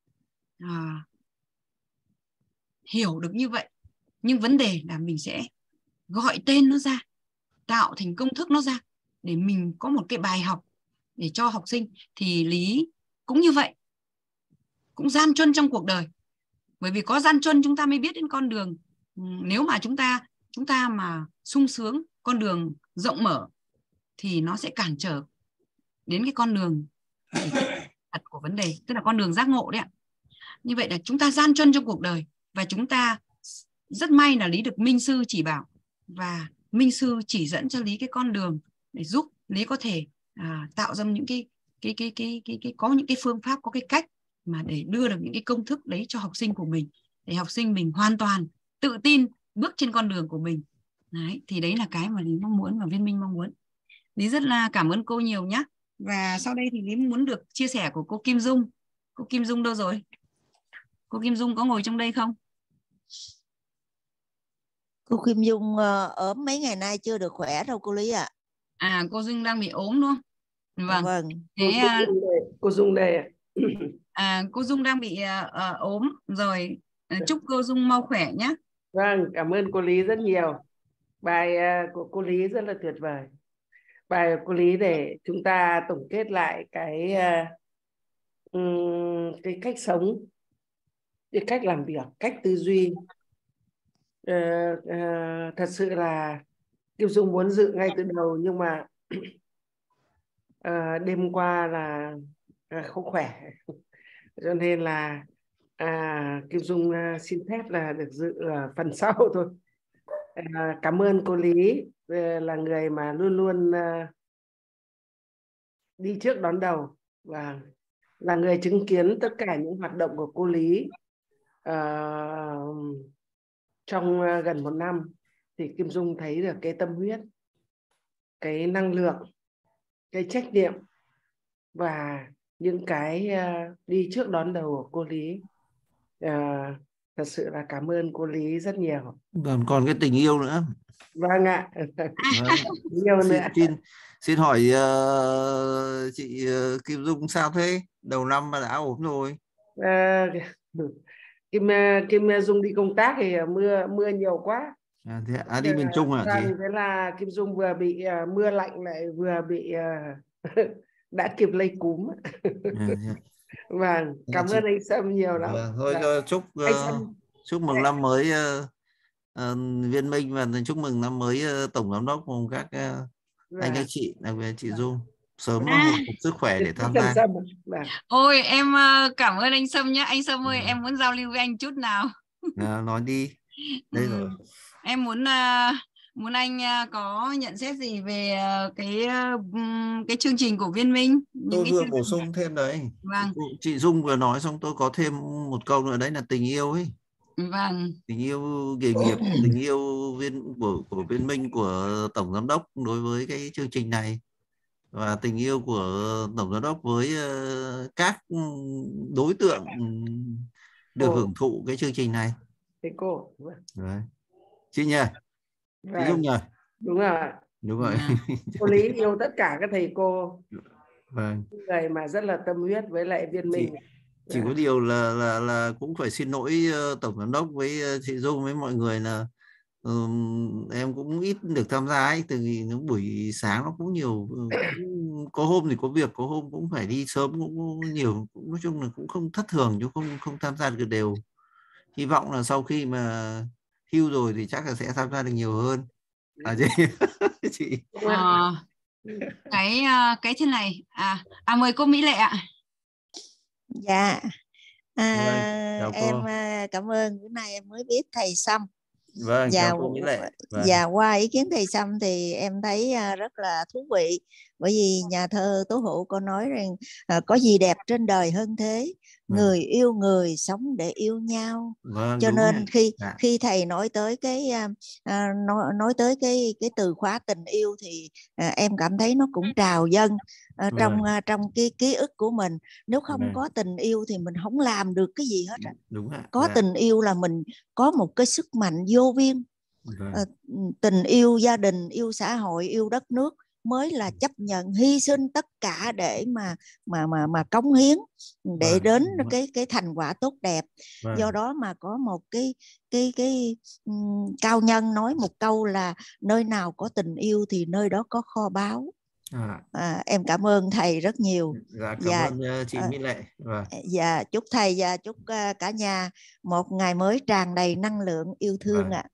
hiểu được như vậy. Nhưng vấn đề là mình sẽ gọi tên nó ra, tạo thành công thức nó ra để mình có một cái bài học để cho học sinh. Thì Lý cũng như vậy, cũng gian truân trong cuộc đời. Bởi vì có gian truân chúng ta mới biết đến con đường. Nếu mà chúng ta mà sung sướng, con đường rộng mở thì nó sẽ cản trở đến cái con đường thật của vấn đề, tức là con đường giác ngộ đấy ạ. Như vậy là chúng ta gian truân trong cuộc đời và chúng ta rất may là Lý được Minh Sư chỉ bảo và Minh Sư chỉ dẫn cho Lý cái con đường để giúp Lý có thể tạo ra những có những cái phương pháp, có cái cách mà để đưa được những cái công thức đấy cho học sinh của mình, để học sinh mình hoàn toàn tự tin bước trên con đường của mình. Đấy, thì đấy là cái mà Lý mong muốn và Viên Minh mong muốn. Lý rất là cảm ơn cô nhiều nhé. Và sau đây thì Lý muốn được chia sẻ của cô Kim Dung. Cô Kim Dung đâu rồi? Cô Kim Dung có ngồi trong đây không? Cô Kim Dung ốm mấy ngày nay chưa được khỏe đâu cô Lý ạ. Cô Dung đang bị ốm đúng không? Vâng. Vâng. Thế, cô Dung đây cô Dung đang bị ốm rồi. Chúc cô Dung mau khỏe nhé. Vâng, cảm ơn cô Lý rất nhiều. Bài của cô Lý rất là tuyệt vời. Bài của cô Lý để chúng ta tổng kết lại cái cách sống, cái cách làm việc, cách tư duy. Thật sự là Kim Dung muốn dự ngay từ đầu nhưng mà đêm qua là không khỏe, cho nên là Kim Dung xin phép là được dự phần sau thôi. Cảm ơn cô Lý là người mà luôn luôn đi trước đón đầu và là người chứng kiến tất cả những hoạt động của cô Lý trong gần 1 năm. Thì Kim Dung thấy được cái tâm huyết, cái năng lượng, cái trách nhiệm và những cái đi trước đón đầu của cô Lý. Thật sự là cảm ơn cô Lý rất nhiều. Còn cái tình yêu nữa. Vâng ạ. Yêu nữa. Xin hỏi chị Kim Dung sao thế? Đầu năm mà đã ốm rồi. Kim Dung đi công tác thì mưa nhiều quá. Đi miền Trung à chị? Thế là Kim Dung vừa bị mưa lạnh lại vừa bị đã kịp lây cúm. Vâng, cảm ơn anh Sâm nhiều lắm. Thôi chúc mừng năm mới Viên Minh và chúc mừng năm mới Tổng Giám đốc cùng các anh các chị, đặc biệt chị Dung sớm hồi phục sức khỏe để tham gia. Ôi em cảm ơn anh Sâm nhé. Anh Sâm ơi, em muốn giao lưu với anh chút nào. Nói đi. Đây rồi. Em muốn anh có nhận xét gì về cái chương trình của Viên Minh? Tôi vừa bổ sung thêm đấy. Vâng. Chị Dung vừa nói xong tôi có thêm một câu nữa, đấy là tình yêu ấy. Vâng. Tình yêu nghề nghiệp, tình yêu của Viên Minh, của Tổng Giám đốc đối với cái chương trình này, và tình yêu của Tổng Giám đốc với các đối tượng được hưởng thụ cái chương trình này. Thầy cô. Đấy. Chị nhỉ? Chị Dung nhỉ? Đúng rồi. Đúng rồi. Cô Lý yêu tất cả các thầy cô. Vâng. Người mà rất là tâm huyết với lại Viên Minh. Chỉ có điều là cũng phải xin lỗi tổng giám đốc với chị Dung với mọi người là em cũng ít được tham gia ấy, từ vì nó buổi sáng nó cũng nhiều, cũng có hôm thì có việc, có hôm cũng phải đi sớm, cũng nhiều, cũng nói chung là cũng không thất thường chứ không tham gia được đều. Hy vọng là sau khi mà hưu rồi thì chắc là sẽ tham gia được nhiều hơn. Chị. Cái thế này mời cô Mỹ Lệ ạ. Dạ. Chào Em cô. cảm ơn, bữa nay em mới biết thầy Sâm. Vâng, chào cô Mỹ Lệ. Và qua ý kiến thầy Sâm thì em thấy rất là thú vị, bởi vì nhà thơ Tố Hữu có nói rằng có gì đẹp trên đời hơn thế, người yêu người sống để yêu nhau. Cho nên khi thầy nói tới cái cái từ khóa tình yêu thì em cảm thấy nó cũng trào dâng trong cái ký ức của mình. Nếu không có tình yêu thì mình không làm được cái gì hết. Có tình yêu là mình có một cái sức mạnh vô biên. Tình yêu gia đình, yêu xã hội, yêu đất nước mới là chấp nhận hy sinh tất cả để mà cống hiến để đến cái thành quả tốt đẹp. Do đó mà có một cái cao nhân nói một câu là nơi nào có tình yêu thì nơi đó có kho báu. Em cảm ơn thầy rất nhiều. Cảm ơn chị Mỹ Lệ. Dạ, chúc thầy và chúc cả nhà một ngày mới tràn đầy năng lượng yêu thương ạ.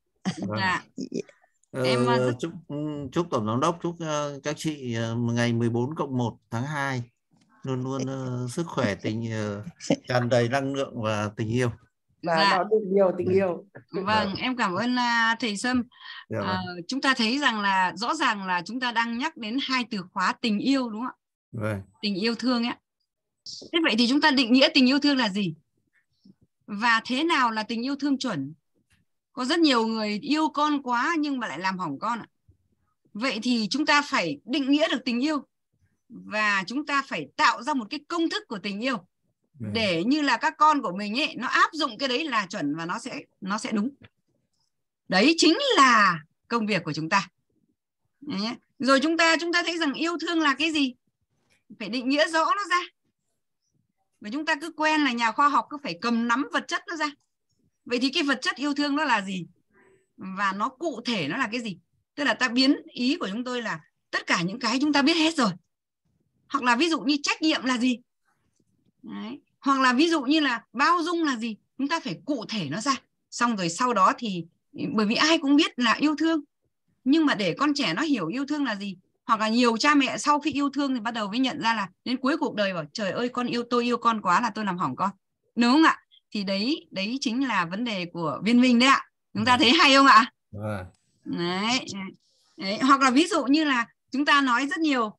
Em chúc tổng giám đốc, chúc các chị ngày 14/1 tháng 2 luôn luôn sức khỏe, tràn đầy năng lượng và tình yêu. Nó được nhiều tình yêu. Vâng, em cảm ơn thầy Sâm. Chúng ta thấy rằng là rõ ràng là chúng ta đang nhắc đến hai từ khóa tình yêu, đúng không ạ? Tình yêu thương ấy. Thế vậy thì chúng ta định nghĩa tình yêu thương là gì? Và thế nào là tình yêu thương chuẩn? Có rất nhiều người yêu con quá nhưng mà lại làm hỏng con ạ. Vậy thì chúng ta phải định nghĩa được tình yêu và chúng ta phải tạo ra một cái công thức của tình yêu để như là các con của mình ấy, nó áp dụng cái đấy là chuẩn và nó sẽ đúng. Đấy chính là công việc của chúng ta. Đấy. Rồi chúng ta thấy rằng yêu thương là cái gì? Phải định nghĩa rõ nó ra. Và chúng ta cứ quen là nhà khoa học cứ phải cầm nắm vật chất nó ra. Vậy thì cái vật chất yêu thương nó là gì? Và nó cụ thể nó là cái gì? Tức là ta biến ý của chúng tôi là tất cả những cái chúng ta biết hết rồi. Hoặc là ví dụ như trách nhiệm là gì? Đấy. Hoặc là ví dụ như là bao dung là gì? Chúng ta phải cụ thể nó ra. Xong rồi sau đó thì, bởi vì ai cũng biết là yêu thương, nhưng mà để con trẻ nó hiểu yêu thương là gì. Hoặc là nhiều cha mẹ sau khi yêu thương thì bắt đầu mới nhận ra là đến cuối cuộc đời bảo trời ơi tôi yêu con quá là tôi làm hỏng con. Đúng không ạ? Thì đấy chính là vấn đề của Viên Minh đấy ạ. Chúng ta thấy hay không ạ? Đấy. Hoặc là ví dụ như là chúng ta nói rất nhiều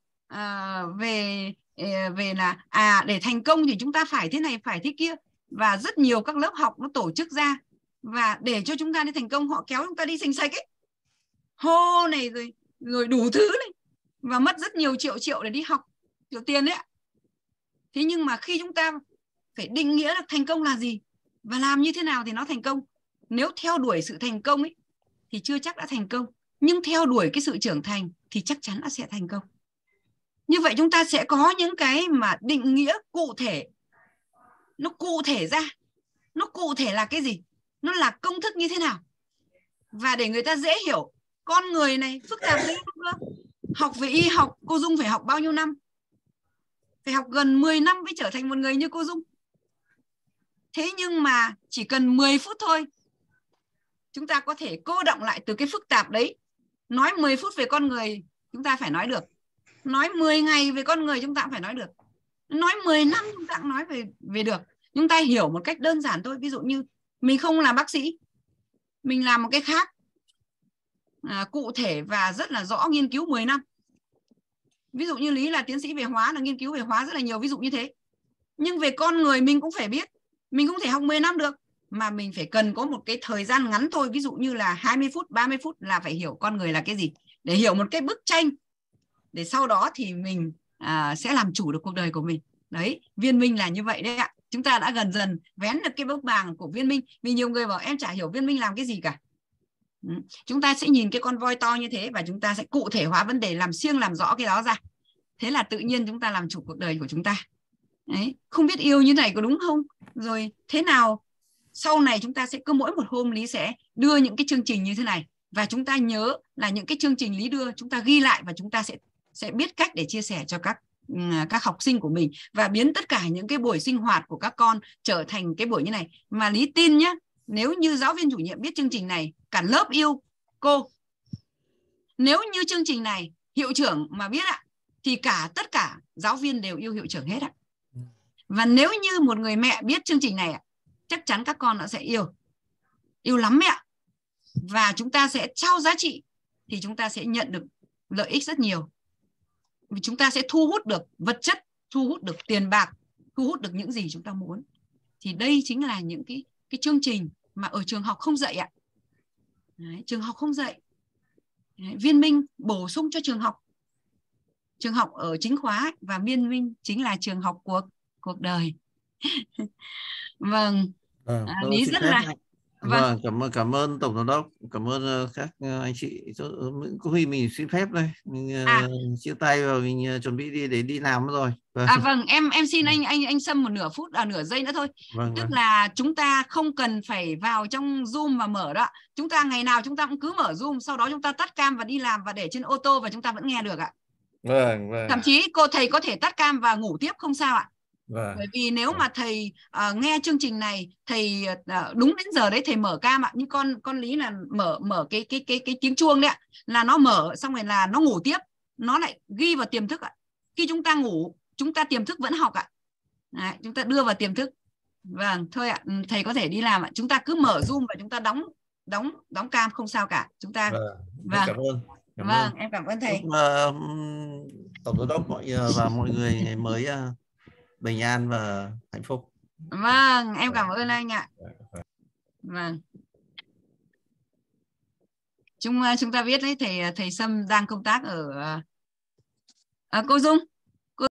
về là để thành công thì chúng ta phải thế này phải thế kia, và rất nhiều các lớp học nó tổ chức ra, và để cho chúng ta đi thành công họ kéo chúng ta đi xanh xạch ấy, hô này rồi đủ thứ này, và mất rất nhiều triệu để đi học, triệu tiền đấy ạ. Thế nhưng mà khi chúng ta phải định nghĩa được thành công là gì và làm như thế nào thì nó thành công. Nếu theo đuổi sự thành công ấy thì chưa chắc đã thành công, nhưng theo đuổi cái sự trưởng thành thì chắc chắn đã sẽ thành công. Như vậy chúng ta sẽ có những cái mà định nghĩa cụ thể. Nó cụ thể ra. Nó cụ thể là cái gì? Nó là công thức như thế nào? Và để người ta dễ hiểu. Con người này phức tạp đấy không? Học về y học, cô Dung phải học bao nhiêu năm? Phải học gần 10 năm mới trở thành một người như cô Dung. Thế nhưng mà chỉ cần 10 phút thôi, chúng ta có thể cô đọng lại từ cái phức tạp đấy. Nói 10 phút về con người chúng ta phải nói được. Nói 10 ngày về con người chúng ta cũng phải nói được. Nói 10 năm chúng ta cũng nói về được. Chúng ta hiểu một cách đơn giản thôi. Ví dụ như mình không làm bác sĩ, mình làm một cái khác, cụ thể và rất là rõ, nghiên cứu 10 năm. Ví dụ như Lý là tiến sĩ về hóa, là nghiên cứu về hóa rất là nhiều, ví dụ như thế. Nhưng về con người mình cũng phải biết. Mình không thể học 10 năm được, mà mình phải cần có một cái thời gian ngắn thôi. Ví dụ như là 20 phút, 30 phút là phải hiểu con người là cái gì. Để hiểu một cái bức tranh, để sau đó thì mình sẽ làm chủ được cuộc đời của mình. Đấy, Viên Minh là như vậy đấy ạ. chúng ta đã gần dần vén được cái bức màn của viên minh. Vì nhiều người bảo em chả hiểu viên minh làm cái gì cả. Chúng ta sẽ nhìn cái con voi to như thế và chúng ta sẽ cụ thể hóa vấn đề, làm siêng làm rõ cái đó ra. Thế là tự nhiên chúng ta làm chủ cuộc đời của chúng ta. Đấy, không biết yêu như này có đúng không? Rồi thế nào sau này chúng ta sẽ cứ mỗi một hôm Lý sẽ đưa những cái chương trình như thế này, và chúng ta nhớ là những cái chương trình Lý đưa chúng ta ghi lại và chúng ta sẽ biết cách để chia sẻ cho các học sinh của mình, và biến tất cả những cái buổi sinh hoạt của các con trở thành cái buổi như này. Mà Lý tin nhé, nếu như giáo viên chủ nhiệm biết chương trình này, cả lớp yêu cô. Nếu như chương trình này hiệu trưởng mà biết ạ, thì tất cả giáo viên đều yêu hiệu trưởng hết ạ. Và nếu như một người mẹ biết chương trình này, chắc chắn các con nó sẽ yêu lắm mẹ. Và chúng ta sẽ trao giá trị thì chúng ta sẽ nhận được lợi ích rất nhiều. Chúng ta sẽ thu hút được vật chất, thu hút được tiền bạc, thu hút được những gì chúng ta muốn. Thì đây chính là những cái chương trình mà ở trường học không dạy ạ. Đấy, trường học không dạy. Đấy, Viên Minh bổ sung cho trường học. Trường học ở chính khóa và Viên Minh chính là trường học của cuộc đời. Vâng. Lý rất là vâng, cảm ơn Tổng Giám đốc, cảm ơn các anh chị. Có khi mình xin phép đây, mình chia tay và mình chuẩn bị đi làm rồi. Vâng, em xin anh Sâm một nửa giây nữa thôi. Tức là chúng ta không cần phải vào trong Zoom và mở đó. Chúng ta ngày nào chúng ta cũng cứ mở Zoom, sau đó chúng ta tắt cam và đi làm và để trên ô tô và chúng ta vẫn nghe được ạ. Vâng. Thậm chí thầy có thể tắt cam và ngủ tiếp không sao ạ. Bởi vì nếu mà thầy nghe chương trình này, thầy đúng đến giờ đấy thầy mở cam ạ. Như con Lý là mở cái tiếng chuông đấy ạ, là nó mở xong rồi là nó ngủ tiếp, nó lại ghi vào tiềm thức ạ. Khi chúng ta ngủ, chúng ta tiềm thức vẫn học ạ. Đấy, chúng ta đưa vào tiềm thức. Vâng, thôi ạ, thầy có thể đi làm ạ. Chúng ta cứ mở Zoom và chúng ta đóng cam không sao cả. Chúng ta cảm ơn. Vâng, em cảm ơn thầy. Tổng Giám đốc và mọi người ngày mới bình an và hạnh phúc. Vâng, em cảm ơn anh ạ. Vâng. Chúng ta biết đấy, thầy Sâm đang công tác ở cô Dung.